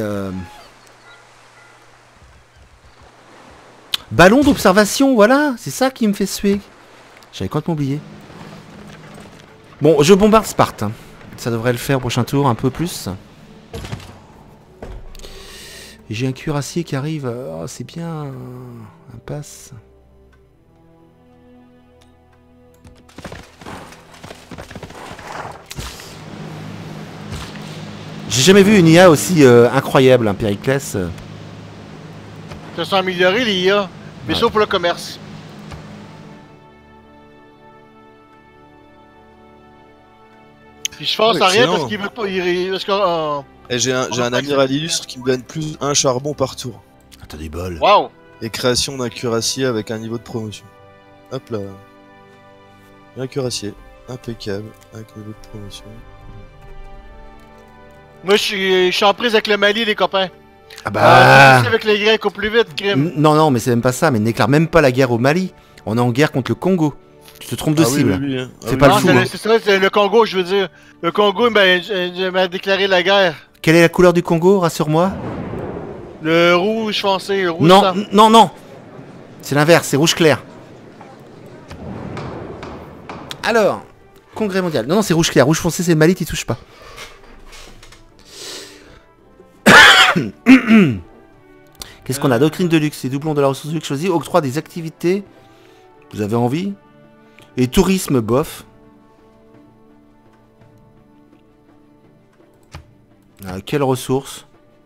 Ballon d'observation, voilà. C'est ça qui me fait suer. J'avais complètement oublié. Bon, je bombarde Sparte. Hein. Ça devrait le faire prochain tour, un peu plus. Et j'ai un cuirassier qui arrive. Oh, c'est bien. Un passe. J'ai jamais vu une IA aussi incroyable, un Périclès. Ça sont améliorés, les IA. Mais Ouais. sauf pour le commerce. Puis je pense Ouais, à rien excellent. parce qu'il veut pas. Parce que, Et j'ai un amiral illustre qui me donne plus un charbon par tour. Ah, t'as des bols. Wow! Et création d'un cuirassier avec un niveau de promotion. Hop là. Un cuirassier. Impeccable. Avec niveau de promotion. Moi, je suis en prise avec le Mali, les copains. Ah bah... Avec les Grecs au plus vite, crime. Non, non, mais c'est même pas ça. Mais n'éclare même pas la guerre au Mali. On est en guerre contre le Congo. Tu te trompes de cible. hein. C'est pas le Non, fou, hein. c'est ça, c'est le Congo, je veux dire. Le Congo, ben, m'a déclaré la guerre. Quelle est la couleur du Congo? Rassure-moi. Le rouge foncé, le rouge Non, sang. non, non. C'est l'inverse, c'est rouge clair. Alors, congrès mondial. Non, non, c'est rouge clair. Rouge foncé, c'est le Mali, t'y touches pas. Qu'est-ce qu'on a? Doctrine de luxe, c'est doublon de la ressource de luxe choisie. Octroi des activités. Vous avez envie? Et tourisme, bof. Quelle ressource?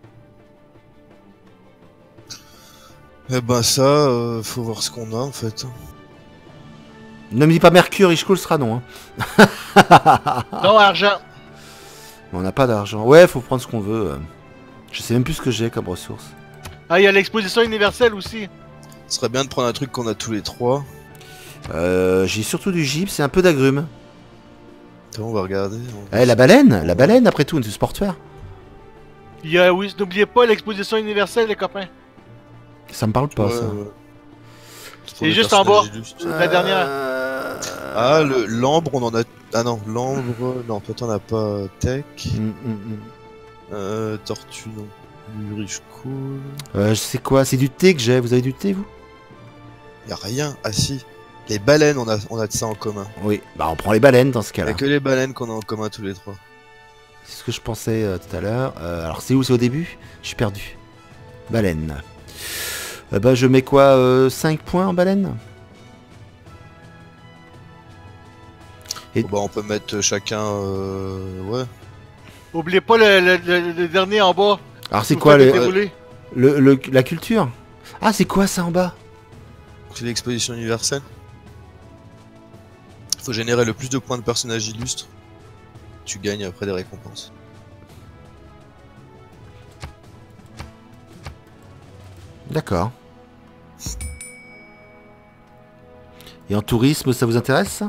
Eh ben ça, faut voir ce qu'on a en fait. Ne me dis pas Mercure, Ishkul sera non. Hein. Non, argent. Mais on n'a pas d'argent. Ouais, faut prendre ce qu'on veut. Je sais même plus ce que j'ai comme ressource. Ah, il y a l'exposition universelle aussi. Ce serait bien de prendre un truc qu'on a tous les trois. J'ai surtout du gypse et un peu d'agrumes. Attends, on va regarder. La baleine après tout, une sportuaire. Il y a, oui, n'oubliez pas l'exposition universelle, les copains. Ça me parle pas, Ouais, ça. ouais. C'est juste en bas. Illustres. La dernière. Ah, l'ambre, on en a. Ah non, l'ambre. Non, toi t'en as pas. Tech. Tortue, non. Du riche cool. Je sais quoi, c'est du thé que j'ai. Vous avez du thé, vous? Y'a rien. Ah si. Les baleines, on a de ça en commun. Oui, bah on prend les baleines dans ce Y'a cas-là. que les baleines qu'on a en commun tous les trois. C'est ce que je pensais tout à l'heure. Alors c'est où? C'est au début? Je suis perdu. Baleine. Bah je mets quoi? 5 points en baleine? Et- Bon, bah on peut mettre chacun. Ouais. Oubliez pas le dernier en bas. Alors c'est Vous quoi faites dérouler. la culture? Ah c'est quoi ça en bas? C'est l'exposition universelle. Faut générer le plus de points de personnages illustres. Tu gagnes après des récompenses. D'accord. Et en tourisme, ça vous intéresse ça?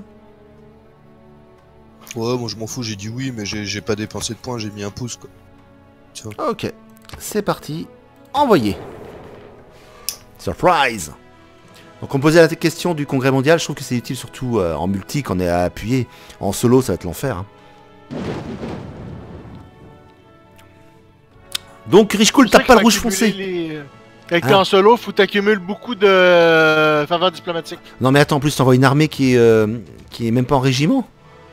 Ouais, moi je m'en fous, j'ai dit oui, mais j'ai pas dépensé de points, j'ai mis un pouce quoi. Tu vois. Ok, c'est parti. Envoyé. Surprise. Donc on posait la question du congrès mondial, je trouve que c'est utile surtout en multi quand on est à appuyer. En solo, ça va être l'enfer. Hein. Donc Rich Cool, tape pas le rouge foncé. Quand t'es en solo, faut t'accumuler beaucoup de faveurs diplomatiques. Non mais attends, en plus t'envoies une armée qui est même pas en régiment.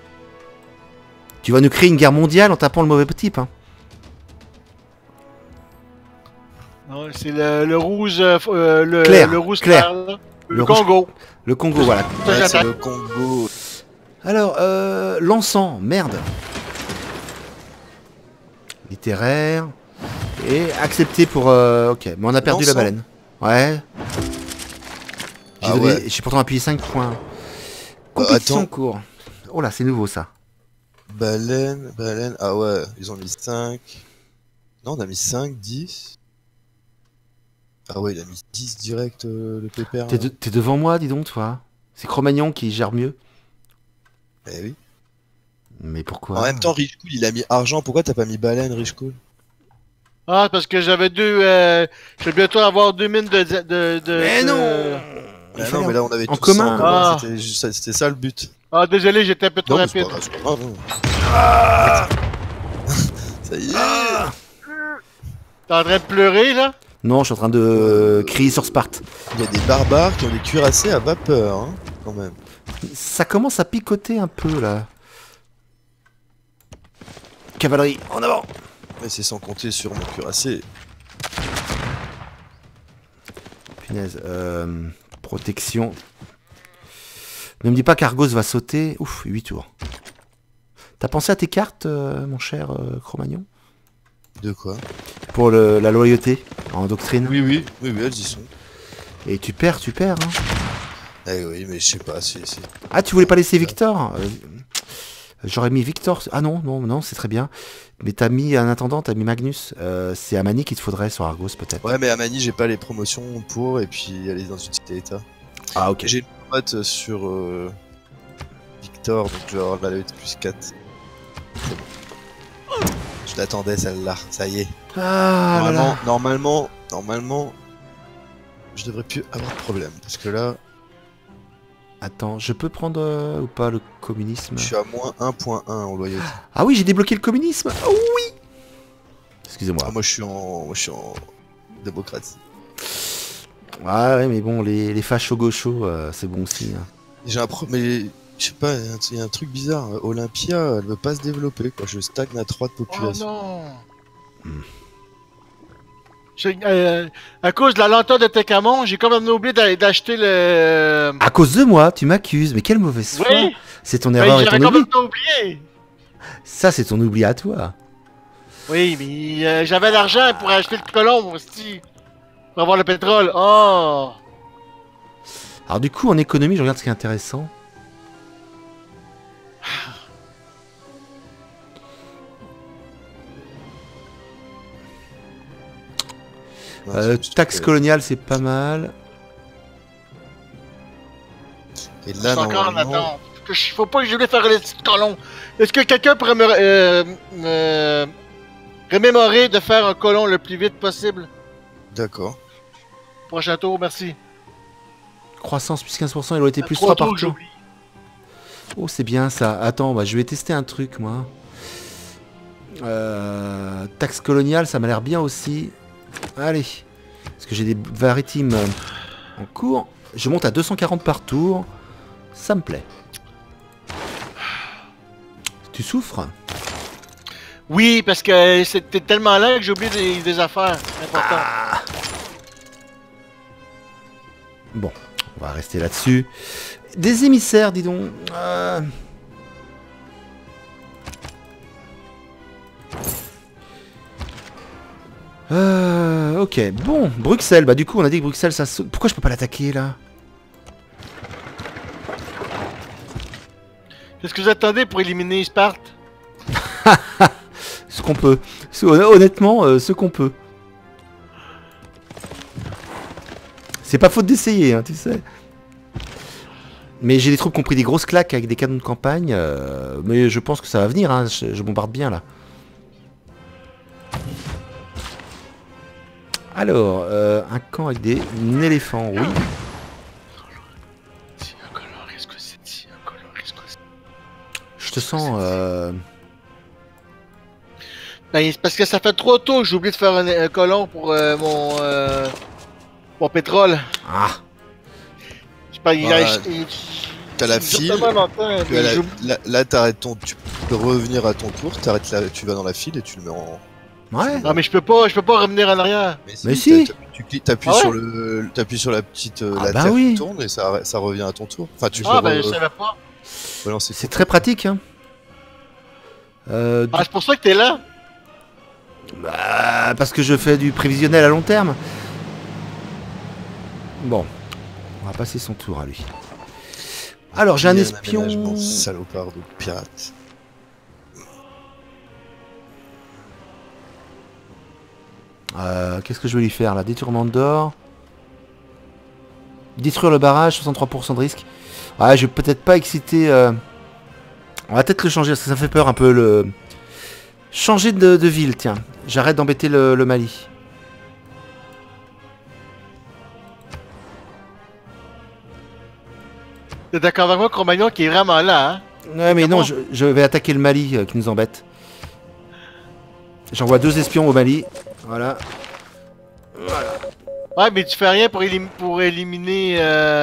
Tu vas nous créer une guerre mondiale en tapant le mauvais type. Hein. C'est le rouge, clair, le rouge clair. Là. Le Le rouge- Congo. Le Congo, voilà. Ouais, c'est le Congo. Alors, l'encens, merde. Littéraire. Et accepté pour... ok, mais on a perdu la L'encens. baleine. Ouais. Ah ouais. J'ai pourtant appuyé 5 points. Compétition en attends. cours. Oh là, c'est nouveau ça. Baleine. Ah ouais, ils ont mis 5. Non, on a mis 5, 10. Ah ouais, il a mis 10 direct le pépère. là. T'es devant moi, dis donc, toi. C'est Cro-Magnon qui gère mieux. Eh oui. Mais pourquoi? En même temps, Rich Cool, il a mis argent. Pourquoi t'as pas mis baleine, Rich Cool? Ah, parce que j'avais deux. Je vais bientôt avoir 2 mines de. Mais non Il Ah fallait non, mais là, on avait en tout commun. Ah. C'était ça le but. Ah, désolé, j'étais un peu trop Non, mais c'est rapide. pas grave, c'est pas grave, non. Ça y est. T'es en train de pleurer, là? Non, je suis en train de crier sur Sparte. Il y a des barbares qui ont des cuirassés à vapeur, hein, quand même. Ça commence à picoter un peu, là. Cavalerie, en avant! Mais c'est sans compter sur mon cuirassé. Punaise, protection. Ne me dis pas qu'Argos va sauter. Ouf, 8 tours. T'as pensé à tes cartes, mon cher Cro-Magnon? De quoi? Pour la loyauté en doctrine. Oui, elles y sont. Et tu perds, hein. Eh oui, mais je sais pas, Ah, tu voulais pas laisser Victor? J'aurais mis Victor. Ah non, c'est très bien. Mais t'as mis, en attendant, t'as mis Magnus. C'est Amani qu'il te faudrait sur Argos, peut-être. Ouais, mais Amani, j'ai pas les promotions pour, et puis elle est dans une cité état. Ah, ok. J'ai une note sur Victor, donc je vais avoir de la loyauté plus 4. C'est bon. Je l'attendais celle-là, ça y est. Ah là là. Normalement, je devrais plus avoir de problème, parce que là, Attends, je peux prendre ou pas le communisme? je suis à moins 1.1 en loyauté. Ah oui, j'ai débloqué le communisme. Oh oui. Excusez-moi. Ah, moi je suis en démocratie. Ah ouais, mais bon, les fachos gauchos, c'est bon aussi. Hein. Mais je sais pas, il y a un truc bizarre. Olympia, elle veut pas se développer, quoi. Je stagne à 3 de Oh population. non! Hmm. À cause de la lenteur de Tekamon, j'ai quand même oublié d'acheter le. À cause de moi, tu m'accuses. Mais quelle mauvaise foi. Oui! C'est ton Ben, erreur et j'aurais ton quand oubli. même oublié! Ça, c'est ton oubli à toi. Oui, mais j'avais l'argent pour acheter le colon aussi. Pour avoir le pétrole. Oh! Alors du coup, en économie, je regarde ce qui est intéressant. Taxe coloniale, c'est pas mal. Et Je là, suis encore en normalement, attente. Faut pas que je voulais faire le petit colon. Est-ce que quelqu'un pourrait me remémorer de faire un colon le plus vite possible? d'accord. Prochain tour, merci. Croissance plus 15% et loyauté plus 3 Trois par tours, tour. j'oublie. Oh, c'est bien ça. Attends, bah, je vais tester un truc, moi. Taxe coloniale, ça m'a l'air bien aussi. Allez. Parce que j'ai des maritimes en cours. Je monte à 240 par tour. Ça me plaît. Tu souffres? Oui, parce que c'était tellement lent que j'ai oublié des affaires importantes. Ah. Bon, on va rester là-dessus. Des émissaires, dis donc. Ok, bon, Bruxelles, bah du coup on a dit que Bruxelles ça saute. Pourquoi je peux pas l'attaquer là? Qu'est-ce que vous attendez pour éliminer Sparte? Ce qu'on peut. Honnêtement, ce qu'on peut. C'est pas faute d'essayer, hein, tu sais. Mais j'ai des troupes qui ont pris des grosses claques avec des canons de campagne. Mais je pense que ça va venir, hein. Je bombarde bien là. Alors, un camp avec des éléphants, oui. Je te sens... Ben, c'est parce que ça fait trop tôt que j'ai oublié de faire un colon pour mon pétrole. Ah, Je parle, T'as la file. Là, t'arrêtes ton. Tu peux revenir à ton tour. T'arrêtes là, tu vas dans la file et tu le mets en. ouais. Non mais je peux pas revenir en arrière. Mais si. T'appuies Ah ouais sur le, t'appuies sur la petite la bah terre oui. qui tourne et ça revient à ton tour. Enfin, tu Ah peux ben je savais pas. relancer C'est très pratique, hein. Ah c'est pour ça que t'es là. Bah, parce que je fais du prévisionnel à long terme. Bon, on va passer son tour à lui. Alors, j'ai un espion. aménagement salopard de pirate. Qu'est-ce que je vais lui faire là? Détournement d'or. Détruire le barrage, 63% de risque. Ouais, je vais peut-être pas exciter. On va peut-être le changer parce que ça fait peur un peu le. Changer de ville, tiens. J'arrête d'embêter le Mali. T'es d'accord avec moi, Cro-Magnon qui est vraiment là, hein? Ouais, mais non, je vais attaquer le Mali qui nous embête. J'envoie 2 espions au Mali. Voilà. Ouais, mais tu fais rien pour éliminer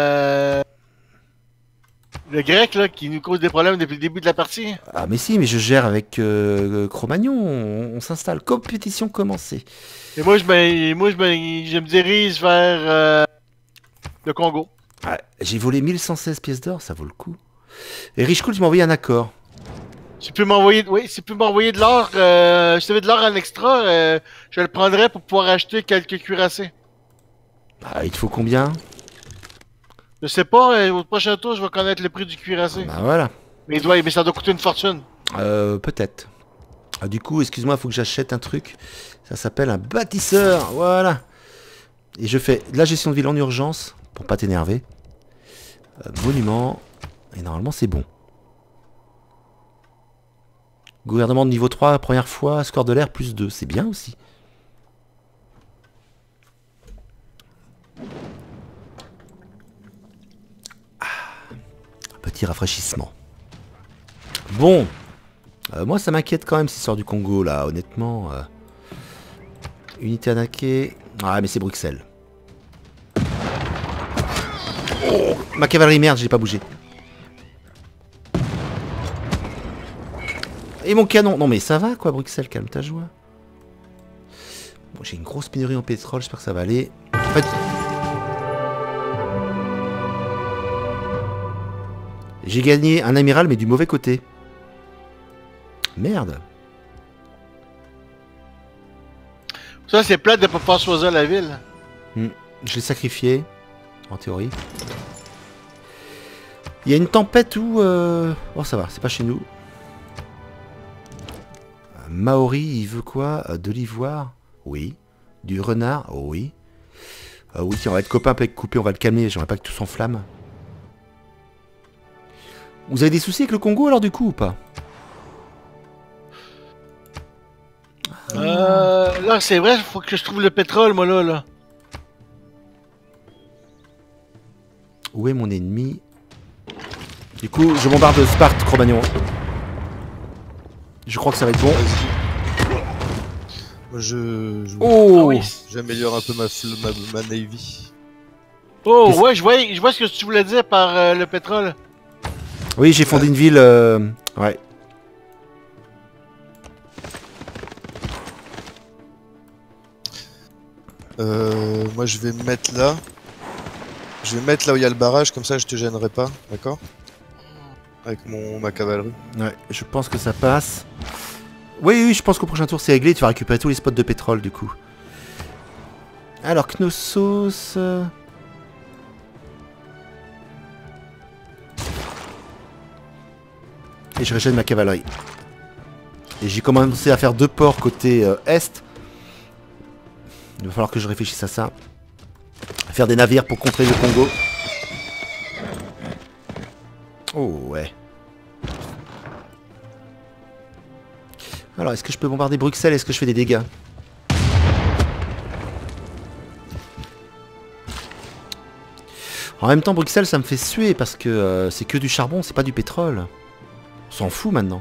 le grec là qui nous cause des problèmes depuis le début de la partie. Ah, mais si, mais je gère avec Cro-Magnon. On s'installe. Compétition commencée. Et moi, je me dirige vers le Congo. Ouais, j'ai volé 1116 pièces d'or, ça vaut le coup. Et Richcool, tu m'as envoyé un accord. Si tu peux m'envoyer de l'or, si tu avais de l'or en extra, je le prendrais pour pouvoir acheter quelques cuirassés. Bah, il te faut combien? Je sais pas, au prochain tour, je vais connaître le prix du cuirassé. Bah voilà. Mais ça doit coûter une fortune. Peut-être. Ah, du coup, excuse-moi, il faut que j'achète un truc. Ça s'appelle un bâtisseur. Voilà. Et je fais de la gestion de ville en urgence, pour pas t'énerver. Monument. Et normalement, c'est bon. Gouvernement de niveau 3, première fois, score de l'air plus 2. C'est bien aussi. Petit rafraîchissement. Bon. Moi, ça m'inquiète quand même, cette histoire du Congo, là, honnêtement. Unité attaquée. Ah, mais c'est Bruxelles. Oh, ma cavalerie, merde, j'ai pas bougé. Et mon canon. Non, mais ça va, quoi, Bruxelles, calme ta joie. Bon, j'ai une grosse pénurie en pétrole, j'espère que ça va aller. En fait... J'ai gagné un amiral, mais du mauvais côté. Merde. Ça, c'est plate de pas pouvoir choisir la ville. Je l'ai sacrifié, en théorie. Il y a une tempête où... Oh, ça va, c'est pas chez nous. Maori, il veut quoi? De l'ivoire? Oui. Du renard? Oh, oui. Oui, on va être copains avec Coupé, on va le calmer, j'aimerais pas que tout s'enflamme. Vous avez des soucis avec le Congo alors du coup ou pas? Là c'est vrai, faut que je trouve le pétrole moi là. Où est mon ennemi? Du coup, je bombarde Sparte, Cro-Magnon. Je crois que ça va être bon. Moi, Oh, Ah oui. j'améliore un peu ma navy. Oh ouais, je vois ce que tu voulais dire par le pétrole. Oui, j'ai fondé une ville... Ouais. Moi je vais me mettre là. Je vais me mettre là où il y a le barrage, comme ça je te gênerai pas, d'accord? Avec ma cavalerie. Ouais, je pense que ça passe. Oui, je pense qu'au prochain tour c'est réglé, tu vas récupérer tous les spots de pétrole du coup. Alors, Knossos... Et je rejette ma cavalerie. Et j'ai commencé à faire 2 ports côté est. Il va falloir que je réfléchisse à ça. Faire des navires pour contrer le Congo. Oh ouais. Alors, est-ce que je peux bombarder Bruxelles? Est-ce que je fais des dégâts? En même temps, Bruxelles, ça me fait suer parce que c'est que du charbon, c'est pas du pétrole. On s'en fout maintenant.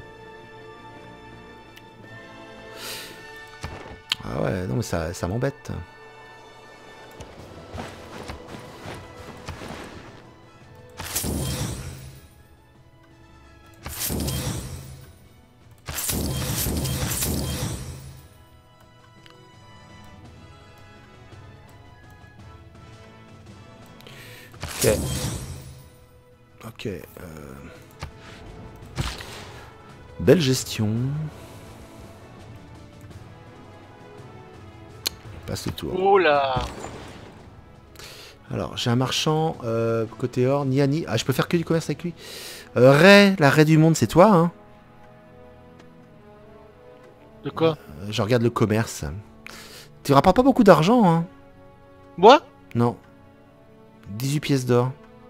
Ah ouais, non mais ça m'embête. Ok. Ok. Belle gestion. On passe le tour. Oh là. Alors, j'ai un marchand côté or, Niani. Ah, je peux faire que du commerce avec lui. Ray, la Ray du monde, c'est toi, hein? De quoi? Je regarde le commerce. Tu rapportes pas beaucoup d'argent, hein? Moi? Non. 18 pièces d'or.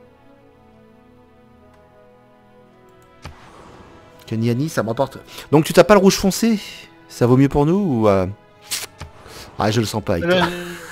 Que Niani, ça me rapporte. Donc tu t'as pas le rouge foncé? Ça vaut mieux pour nous ou Ah, je le sens pas avec toi.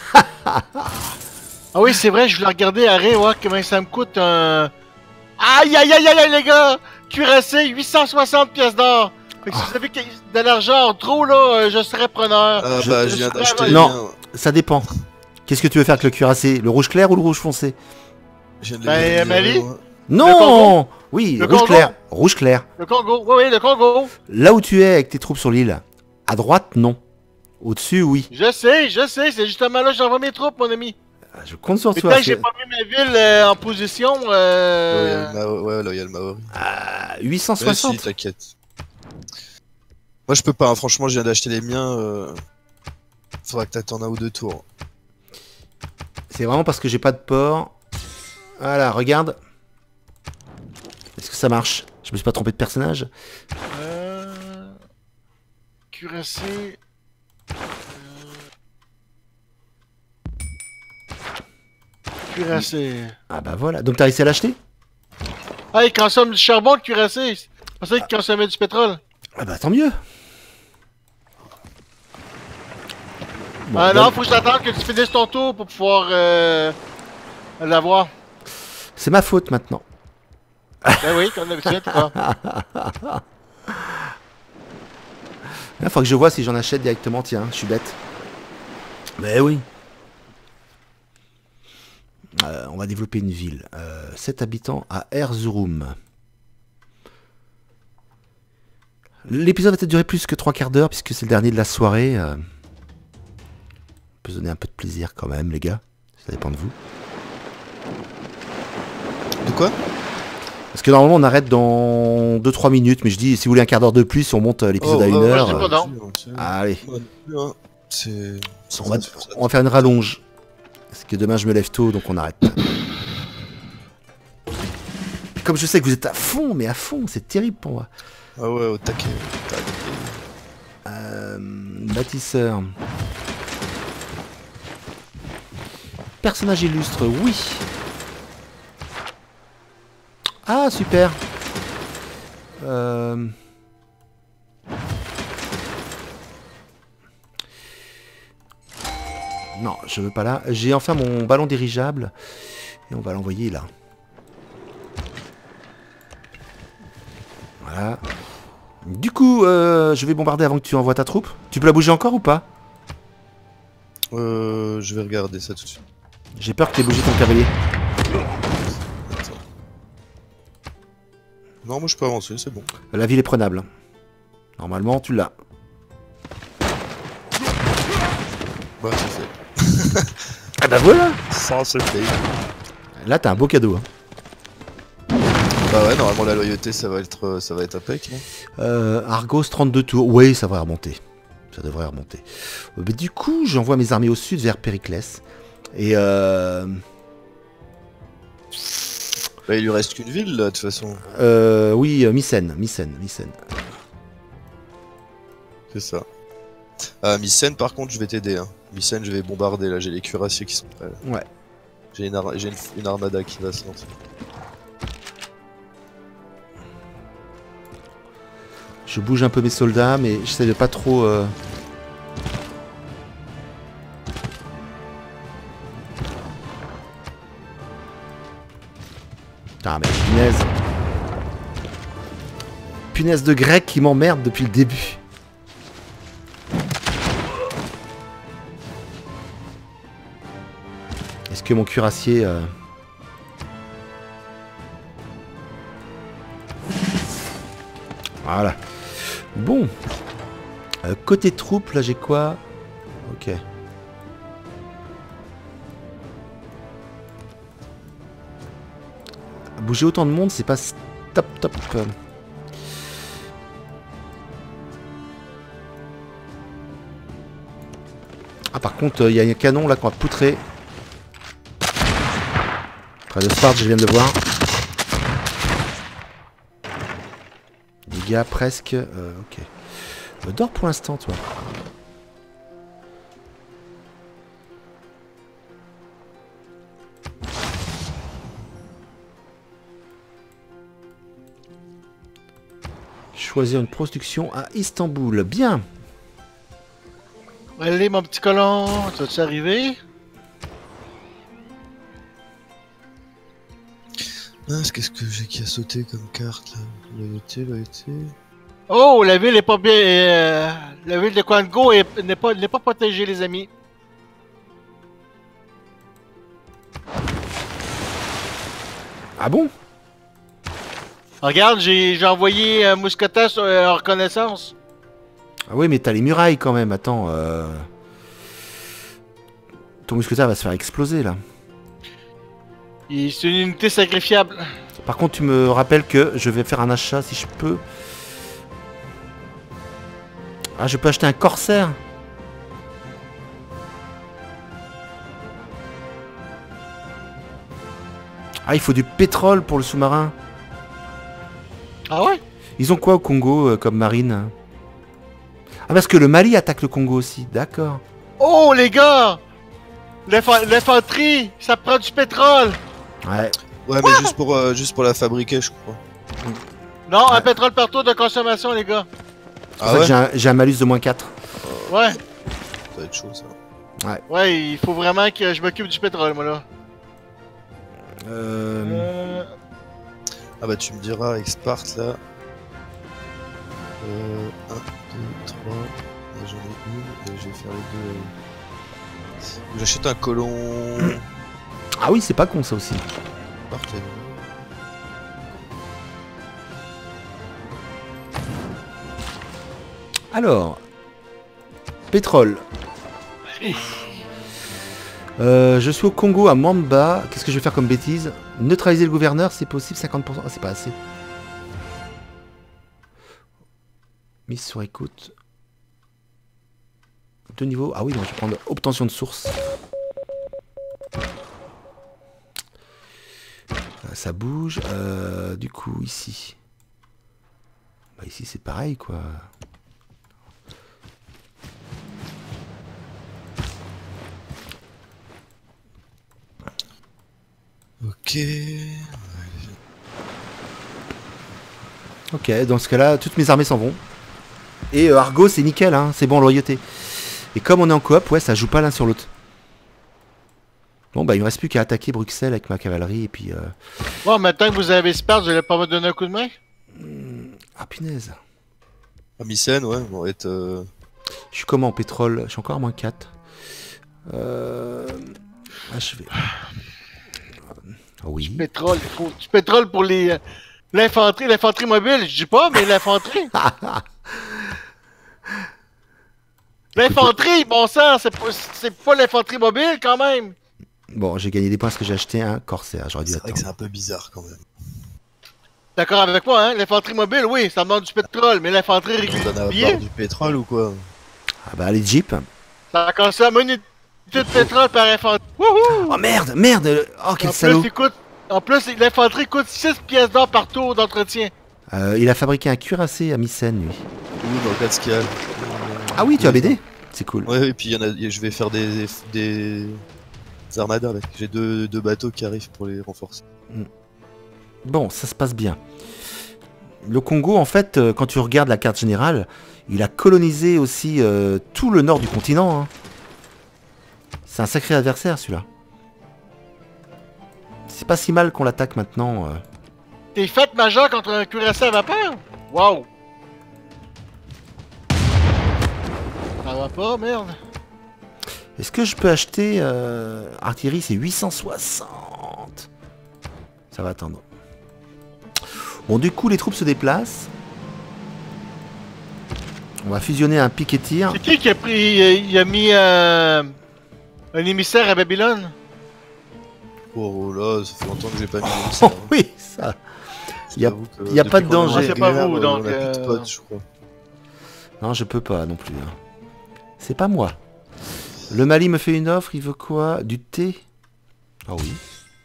Ah oui, c'est vrai, je voulais regarder à Ré, voir comment ça me coûte un... Aïe aïe aïe aïe les gars! Cuirassé, 860 pièces d'or! Fait que si vous avez de l'argent en trop là, je serais preneur. Ah bah je viens d'acheter. Non, ça dépend. Qu'est-ce que tu veux faire avec le cuirassé? Le rouge clair ou le rouge foncé? Je viens de Ben, Mali? Non! Oui, Le rouge Congo? clair. Rouge clair. Le Congo, oui, le Congo. Là où tu es avec tes troupes sur l'île. À droite, non. Au-dessus, oui. Je sais, c'est justement là que j'envoie mes troupes, mon ami. Je compte sur Mais toi. tant que j'ai pas mis ma ville en position, Ouais, là il y a le Maori. 860. Si, t'inquiète. Moi je peux pas, hein. Franchement je viens d'acheter les miens. Faudra que t'attendes 1 ou 2 tours. C'est vraiment parce que j'ai pas de port. Voilà, regarde. Est-ce que ça marche? Je me suis pas trompé de personnage? Cuirassé. Cuirassé. Ah bah voilà. Donc t'as réussi à l'acheter? Ah, il consomme du charbon, le cuirassé. C'est pour ça qu'il consommait du pétrole. Ah bah tant mieux. Bon, Ah bon. non, faut que j'attende que tu finisses ton tour pour pouvoir l'avoir. C'est ma faute maintenant. Ben oui, comme d'habitude, quoi. Il faut que je vois si j'en achète directement. Tiens, je suis bête. Mais oui. On va développer une ville. 7 habitants à Erzurum. L'épisode va peut-être durer plus que 3/4 d'heure puisque c'est le dernier de la soirée. On peut se donner un peu de plaisir quand même, les gars. Ça dépend de vous. De quoi? Parce que normalement on arrête dans 2-3 minutes, mais je dis si vous voulez un quart d'heure de plus, on monte l'épisode à 1 heure. je sais pas, non. Allez, C'est... on va faire une rallonge. Parce que demain je me lève tôt, donc on arrête. Comme je sais que vous êtes à fond, mais à fond, c'est terrible pour moi. Ah ouais, au taquet. Bâtisseur. Personnage illustre, oui. Ah, super. Non, je veux pas là. J'ai enfin mon ballon dirigeable. Et on va l'envoyer là. Voilà. Du coup, je vais bombarder avant que tu envoies ta troupe. Tu peux la bouger encore ou pas? Je vais regarder ça tout de suite. J'ai peur que tu aies bougé ton cavalier. Attends. Non, moi je peux avancer, c'est bon. La ville est prenable. Normalement, tu l'as. Bah, c'est fait. Ah bah voilà. Ça, c'est fait. Là, t'as un beau cadeau. Hein. Bah ouais, normalement la loyauté ça va être impec. Argos 32 tours. Oui, ça va remonter. Ça devrait remonter. Mais du coup, j'envoie mes armées au sud vers Périclès. Et Bah, il lui reste qu'une ville là, de toute façon. Oui, Mycène. C'est ça. Ah, Mycène, par contre, je vais t'aider. Hein. Mycène, je vais bombarder là. J'ai les cuirassiers qui sont prêts. Là. Ouais. J'ai une armada qui va se lancer. Je bouge un peu mes soldats, mais j'essaie de pas trop... Putain, mais punaise. Punaise de grec qui m'emmerde depuis le début. Est-ce que mon cuirassier... Voilà. Bon. Côté troupes, là j'ai quoi? Ok. Bouger autant de monde, c'est pas top. Ah par contre, il y a un canon là qu'on va poutrer. Près de Sparte, je viens de le voir. Dégâts presque. Ok. Dors pour l'instant, toi. Choisir une production à Istanbul. Bien. Allez, mon petit colon, tu vas-tu arriver? Mince, qu'est-ce que j'ai qui a sauté comme carte là? L'OT. Oh, la ville est pas bien. La ville de Kwango n'est pas protégée, les amis. Ah bon? Regarde, j'ai envoyé un mousquetaire en reconnaissance. Ah oui, mais t'as les murailles quand même. Attends. Ton mousquetaire va se faire exploser là. C'est une unité sacrifiable. Par contre, tu me rappelles que je vais faire un achat si je peux. Ah, je peux acheter un corsaire. Ah, il faut du pétrole pour le sous-marin. Ah ouais? Ils ont quoi au Congo comme marine? Ah, parce que le Mali attaque le Congo aussi. D'accord. Oh, les gars! L'infanterie, ça prend du pétrole. Ouais. Ouais, mais juste pour la fabriquer, je crois. Non, Ouais. un pétrole partout de consommation, les gars. C'est pour ça que j'ai un malus de -4. Ouais. Ça va être chaud, ça. Ouais, il faut vraiment que je m'occupe du pétrole, moi, là. Ah bah, tu me diras, avec Sparte, là... 1, 2, 3... J'en ai une, et je vais faire les deux... J'achète un colon... Ah oui, c'est pas con ça aussi. Parfait. Alors, pétrole. Je suis au Congo à Mamba. Qu'est-ce que je vais faire comme bêtise? Neutraliser le gouverneur, c'est possible, 50%. Ah, c'est pas assez. Mise sur écoute. 2 niveaux. Ah oui, non, je vais prendre obtention de source. Ça bouge. Du coup, ici. Bah, ici, c'est pareil, quoi. Ok... Ok, dans ce cas-là, toutes mes armées s'en vont. Et Argo, c'est nickel, hein, c'est bon, loyauté. Et comme on est en coop, ouais, ça joue pas l'un sur l'autre. Bon, bah, il me reste plus qu'à attaquer Bruxelles avec ma cavalerie, et puis... Bon, maintenant que vous avez Sparte, vous allez pas me donner un coup de main? Ah, punaise. Ah, Mycène, ouais, on va être... Je suis comment en pétrole? Je suis encore à -4. Achevé. Oui. Pétrole, il faut du pétrole pour les... l'infanterie mobile, je dis pas, mais l'infanterie. L'infanterie, bon sang, c'est pas l'infanterie mobile quand même. Bon, j'ai gagné des points parce que j'ai acheté un corsaire, j'aurais dû C'est vrai que c'est attendre. un peu bizarre, quand même. D'accord avec moi, hein? L'infanterie mobile, oui, ça demande du pétrole, mais l'infanterie On donne à régulière, boire du pétrole ou quoi? Ah bah, les jeeps. ça consomme une unité de pétrole par infanterie. Wouhou! Oh merde, merde. Oh, quel En salaud. plus, écoute, En plus, l'infanterie coûte 6 pièces d'or par tour d'entretien. Il a fabriqué un cuirassé à Mycène, lui. Oui, dans le cas de Skial. Ah oui, tu as BD. C'est cool. Ouais, et puis je vais faire des armadas avec. J'ai deux bateaux qui arrivent pour les renforcer. Bon, ça se passe bien. Le Congo, en fait, quand tu regardes la carte générale, il a colonisé aussi tout le nord du continent. Hein. C'est un sacré adversaire, celui-là. C'est pas si mal qu'on l'attaque maintenant. T'es faite majeure contre un cuirassé à vapeur? Wow! Ça va pas, merde. Est-ce que je peux acheter artillerie? C'est 860. Ça va attendre. Bon, du coup, les troupes se déplacent. On va fusionner un pic et tir. C'est qui a pris... il a mis un émissaire à Babylone? Oh là, ça fait longtemps que j'ai pas mis Oh, oui, ça. Il n'y a pas de danger. C'est pas vous, donc, on a plus de potes, je crois. Non, je peux pas non plus. Hein. C'est pas moi. Le Mali me fait une offre, il veut quoi? Du thé? Ah oui.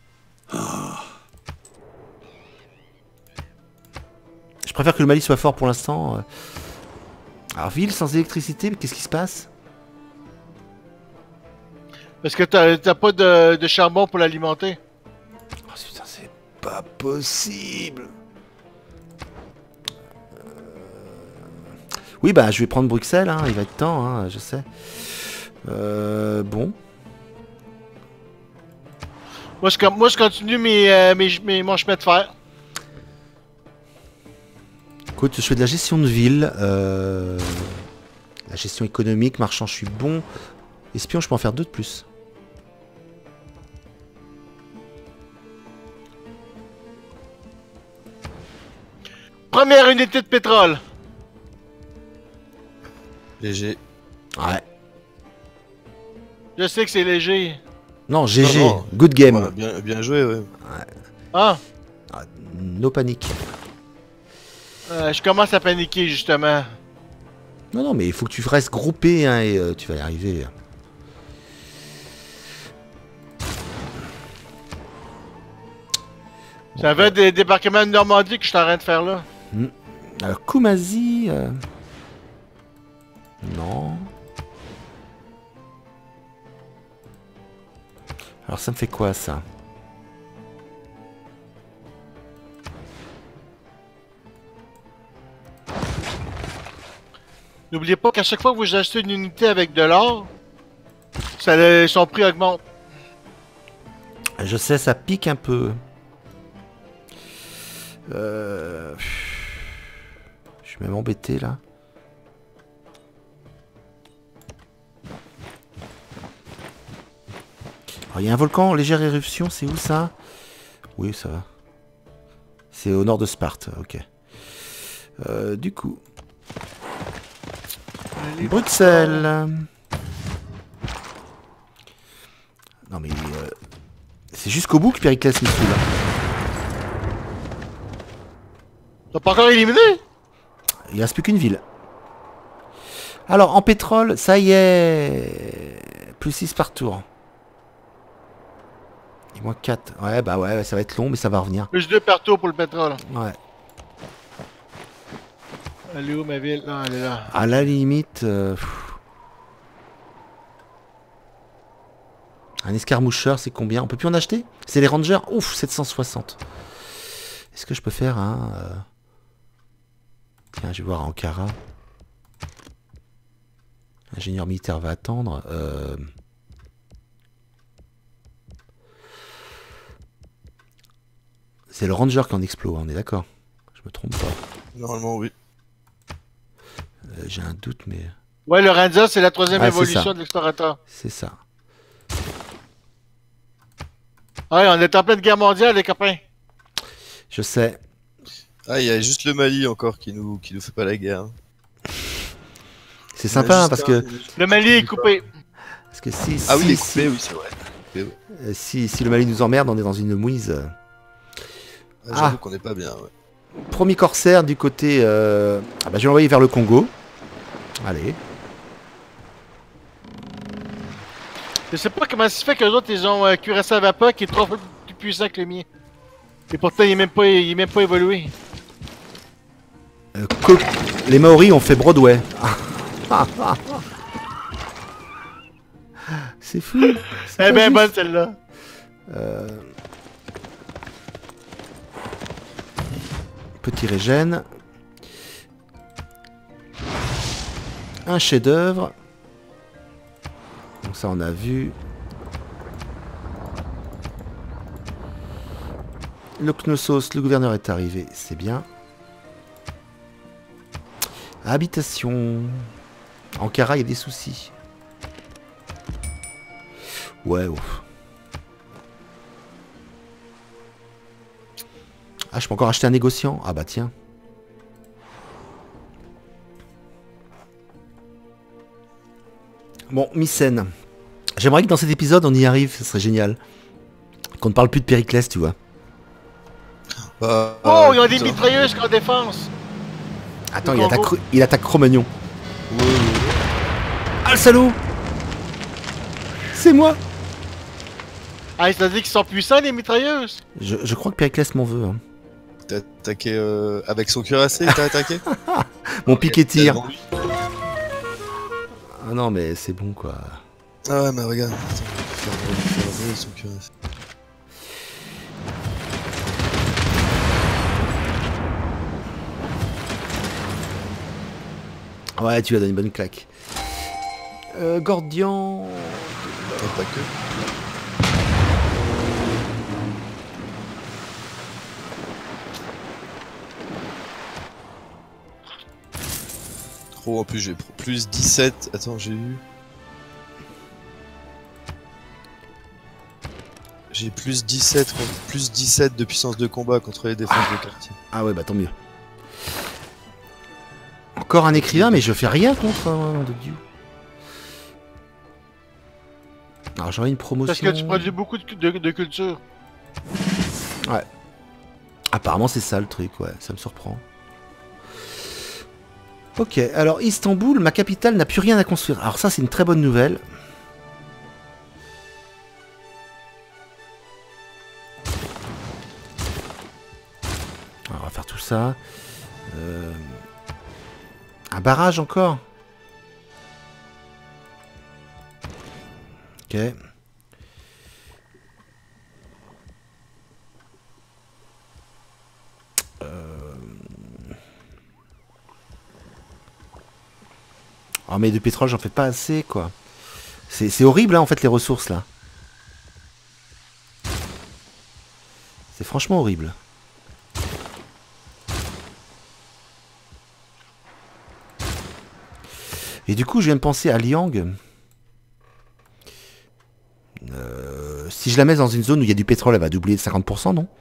Je préfère que le Mali soit fort pour l'instant. Alors, ville sans électricité, mais qu'est-ce qui se passe? Parce que t'as pas de charbon pour l'alimenter. Oh putain, c'est pas possible. Oui, bah, je vais prendre Bruxelles, hein, il va être temps, hein, je sais. Bon. Moi, je continue mon chemin de fer. Écoute, je fais de la gestion de ville. La gestion économique, marchand, je suis bon. Espion, je peux en faire 2 de plus. Première unité de pétrole. Léger. Ouais. Je sais que c'est léger. Non, GG. Non, non. Good game. Ouais, bien joué, ouais. Ah, Ah, no panique. je commence à paniquer, justement. Non, non, mais il faut que tu restes groupé, hein, et tu vas y arriver. Ça va des débarquements de Normandie que je suis en train de faire là. Alors, Kumasi... Non. Alors, ça me fait quoi, ça? N'oubliez pas qu'à chaque fois que vous achetez une unité avec de l'or, son prix augmente. Je sais, ça pique un peu. Je suis même embêté, là. Alors, il y a un volcan, légère éruption, c'est où, ça? Oui, ça va. C'est au nord de Sparte, ok. Du coup... Bruxelles. Non mais c'est jusqu'au bout que Périclès me fout là. T'as pas encore éliminé? Il reste plus qu'une ville. Alors en pétrole, ça y est. Plus 6 par tour. Et moins 4. Ouais bah ouais, ça va être long mais ça va revenir. Plus 2 partout pour le pétrole. Ouais. Elle est où ma ville? Ah, elle est là. À la limite... Un escarmoucheur, c'est combien? On peut plus en acheter? C'est les rangers? Ouf, 760. Est-ce que je peux faire un... Tiens, je vais voir Ankara. Ingénieur militaire va attendre. C'est le ranger qui en explo, on est d'accord? Je me trompe pas. Normalement, oui. J'ai un doute, mais... Ouais, le Ranza, c'est la 3e Ah, évolution de l'explorateur. C'est ça. Ouais, on est en pleine guerre mondiale, les copains. Je sais. Ah, il y a juste le Mali encore qui nous fait pas la guerre. C'est sympa, hein, parce que... Le Mali est coupé. Parce que si... Ah oui, il est si, coupé, oui, c'est vrai. Coupé, ouais. si le Mali nous emmerde, on est dans une mouise. Ah, j'avoue qu'on est pas bien, ouais. Premier corsaire du côté... Ah bah, je vais l'envoyer vers le Congo. Allez. Je sais pas comment ça se fait qu'eux autres, ils ont un cuirassé à vapeur qui est 3 fois plus puissant que le mien. Et pourtant, il est même pas évolué. Les Maoris ont fait Broadway. C'est fou. Elle est bien bonne celle-là. Petit régène. Un chef-d'œuvre. Donc ça on a vu. Le Knossos, le gouverneur est arrivé, c'est bien. Habitation. Ankara, il y a des soucis. Ouais, ouf. Ah, je peux encore acheter un négociant. Ah bah tiens. Bon, Mycène. J'aimerais que dans cet épisode on y arrive, ce serait génial. Qu'on ne parle plus de Périclès, tu vois. Oh, ils ont des mitrailleuses en défense. Attends, il attaque Cro-Magnon. Ah, le salaud! C'est moi! Ah, ça veut dire qu'ils sont puissants, les mitrailleuses? Je crois que Périclès m'en veut. Hein. T'as attaqué avec son cuirassé, t'as attaqué? Mon piquet tire. Ah non, mais c'est bon quoi. Ah ouais, mais regarde. Attends, faire voler son cuirassé. Ouais, tu lui as donné une bonne claque. Gordian. Pas que. Oh, en plus j'ai plus 17. Attends, j'ai eu. J'ai plus 17 contre plus 17 de puissance de combat contre les défenses de quartier. Ah ouais, bah tant mieux. Encore un écrivain, mais je fais rien contre un de Dieu. Alors j'aurais une promotion. Parce que tu produis beaucoup de culture. Ouais. Apparemment c'est ça le truc, ouais, ça me surprend. Ok, alors Istanbul, ma capitale, n'a plus rien à construire. Alors ça c'est une très bonne nouvelle. Alors, on va faire tout ça. Un barrage encore. Ok. Oh mais de pétrole j'en fais pas assez quoi. C'est horrible hein, en fait les ressources là. C'est franchement horrible. Et du coup je viens de penser à Liang. Si je la mets dans une zone où il y a du pétrole, elle va doubler de 50%, non?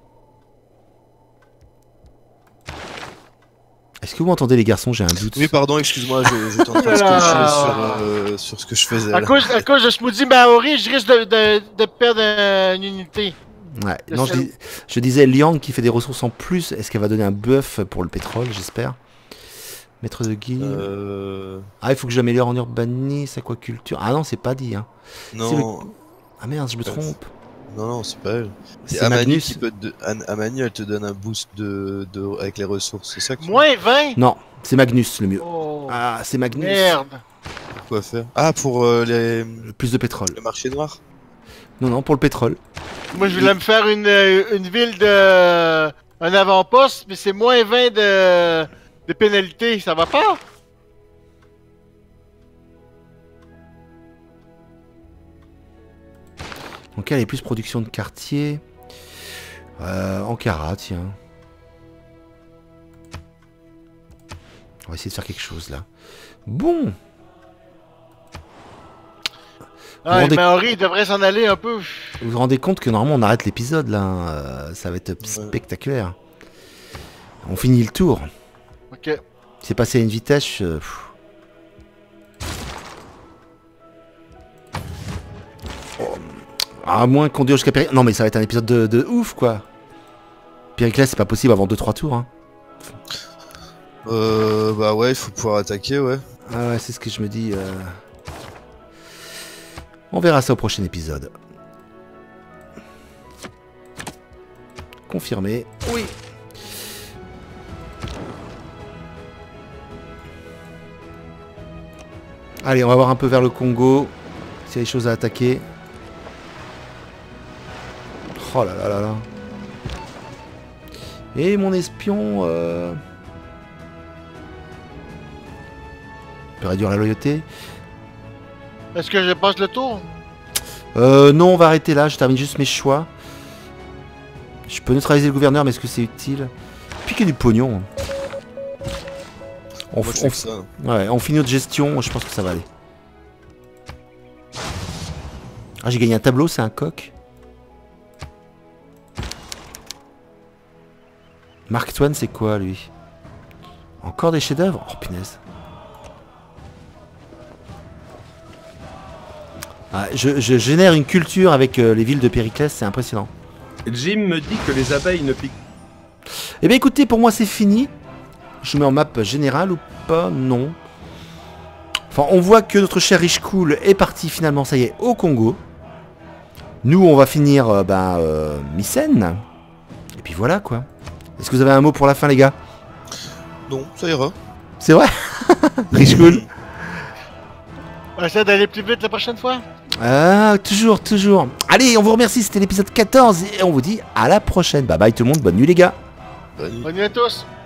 Est-ce que vous m'entendez les garçons? J'ai un doute. Oui, pardon, excuse-moi, j'étais en train de scotcher sur ce que je faisais. À cause de Smoothie Maori, je risque de perdre une unité. Ouais, non, je disais Liang qui fait des ressources en plus. Est-ce qu'elle va donner un buff pour le pétrole, j'espère? Maître de guilde. Ah, il faut que j'améliore en urbanisme, aquaculture. Ah non, c'est pas dit. Hein. Non. Ah merde, je me trompe. Non, c'est pas elle. C'est Amani Magnus. qui peut Amani, elle te donne un boost avec les ressources, c'est ça que tu Moins 20? Non, c'est Magnus le mieux. Oh. Ah, c'est Magnus. Merde. Quoi faire? Ah, pour les... Plus de pétrole. le marché noir? Non, pour le pétrole. Moi, je voulais me faire une ville de... un avant-poste, mais c'est moins 20 de pénalité. Ça va pas? Donc elle est plus production de quartier. Ankara, tiens. On va essayer de faire quelque chose là. Bon. Ah, les Maoris devraient s'en aller un peu. Vous vous rendez compte que normalement on arrête l'épisode là. Hein. Ça va être spectaculaire. On finit le tour. Ok. C'est passé à une vitesse. À moins qu'on dure jusqu'à Périclès. Non mais ça va être un épisode de ouf quoi. Périclès c'est pas possible avant 2-3 tours hein. Bah ouais, il faut pouvoir attaquer, ouais. Ah ouais, c'est ce que je me dis. On verra ça au prochain épisode. confirmé. Oui. Allez, on va voir un peu vers le Congo. S'il y a des choses à attaquer. Oh là là là là. Et mon espion... On peut réduire la loyauté. Est-ce que je passe le tour? Non, on va arrêter là. Je termine juste mes choix. Je peux neutraliser le gouverneur, mais est-ce que c'est utile? Piquer du pognon. Moi, je fais que ça. Ouais, on finit notre gestion. Je pense que ça va aller. Ah, j'ai gagné un tableau, c'est un coq. Mark Twain, c'est quoi, lui? Encore des chefs-d'œuvre? Oh, punaise. Ah, je génère une culture avec les villes de Périclès, c'est impressionnant. Jim me dit que les abeilles ne piquent. Eh bien, écoutez, pour moi, c'est fini. Je mets en map générale ou pas? Non. Enfin, on voit que notre cher Richcool est parti finalement, ça y est, au Congo. Nous, on va finir Mycène. Et puis voilà, quoi. Est-ce que vous avez un mot pour la fin, les gars? Non, ça ira. C'est vrai? Richcool. On essaie d'aller plus vite la prochaine fois. Ah, toujours, toujours. Allez, on vous remercie, c'était l'épisode 14 et on vous dit à la prochaine. Bye bye tout le monde, bonne nuit les gars. Bonne nuit. Bonne nuit à tous.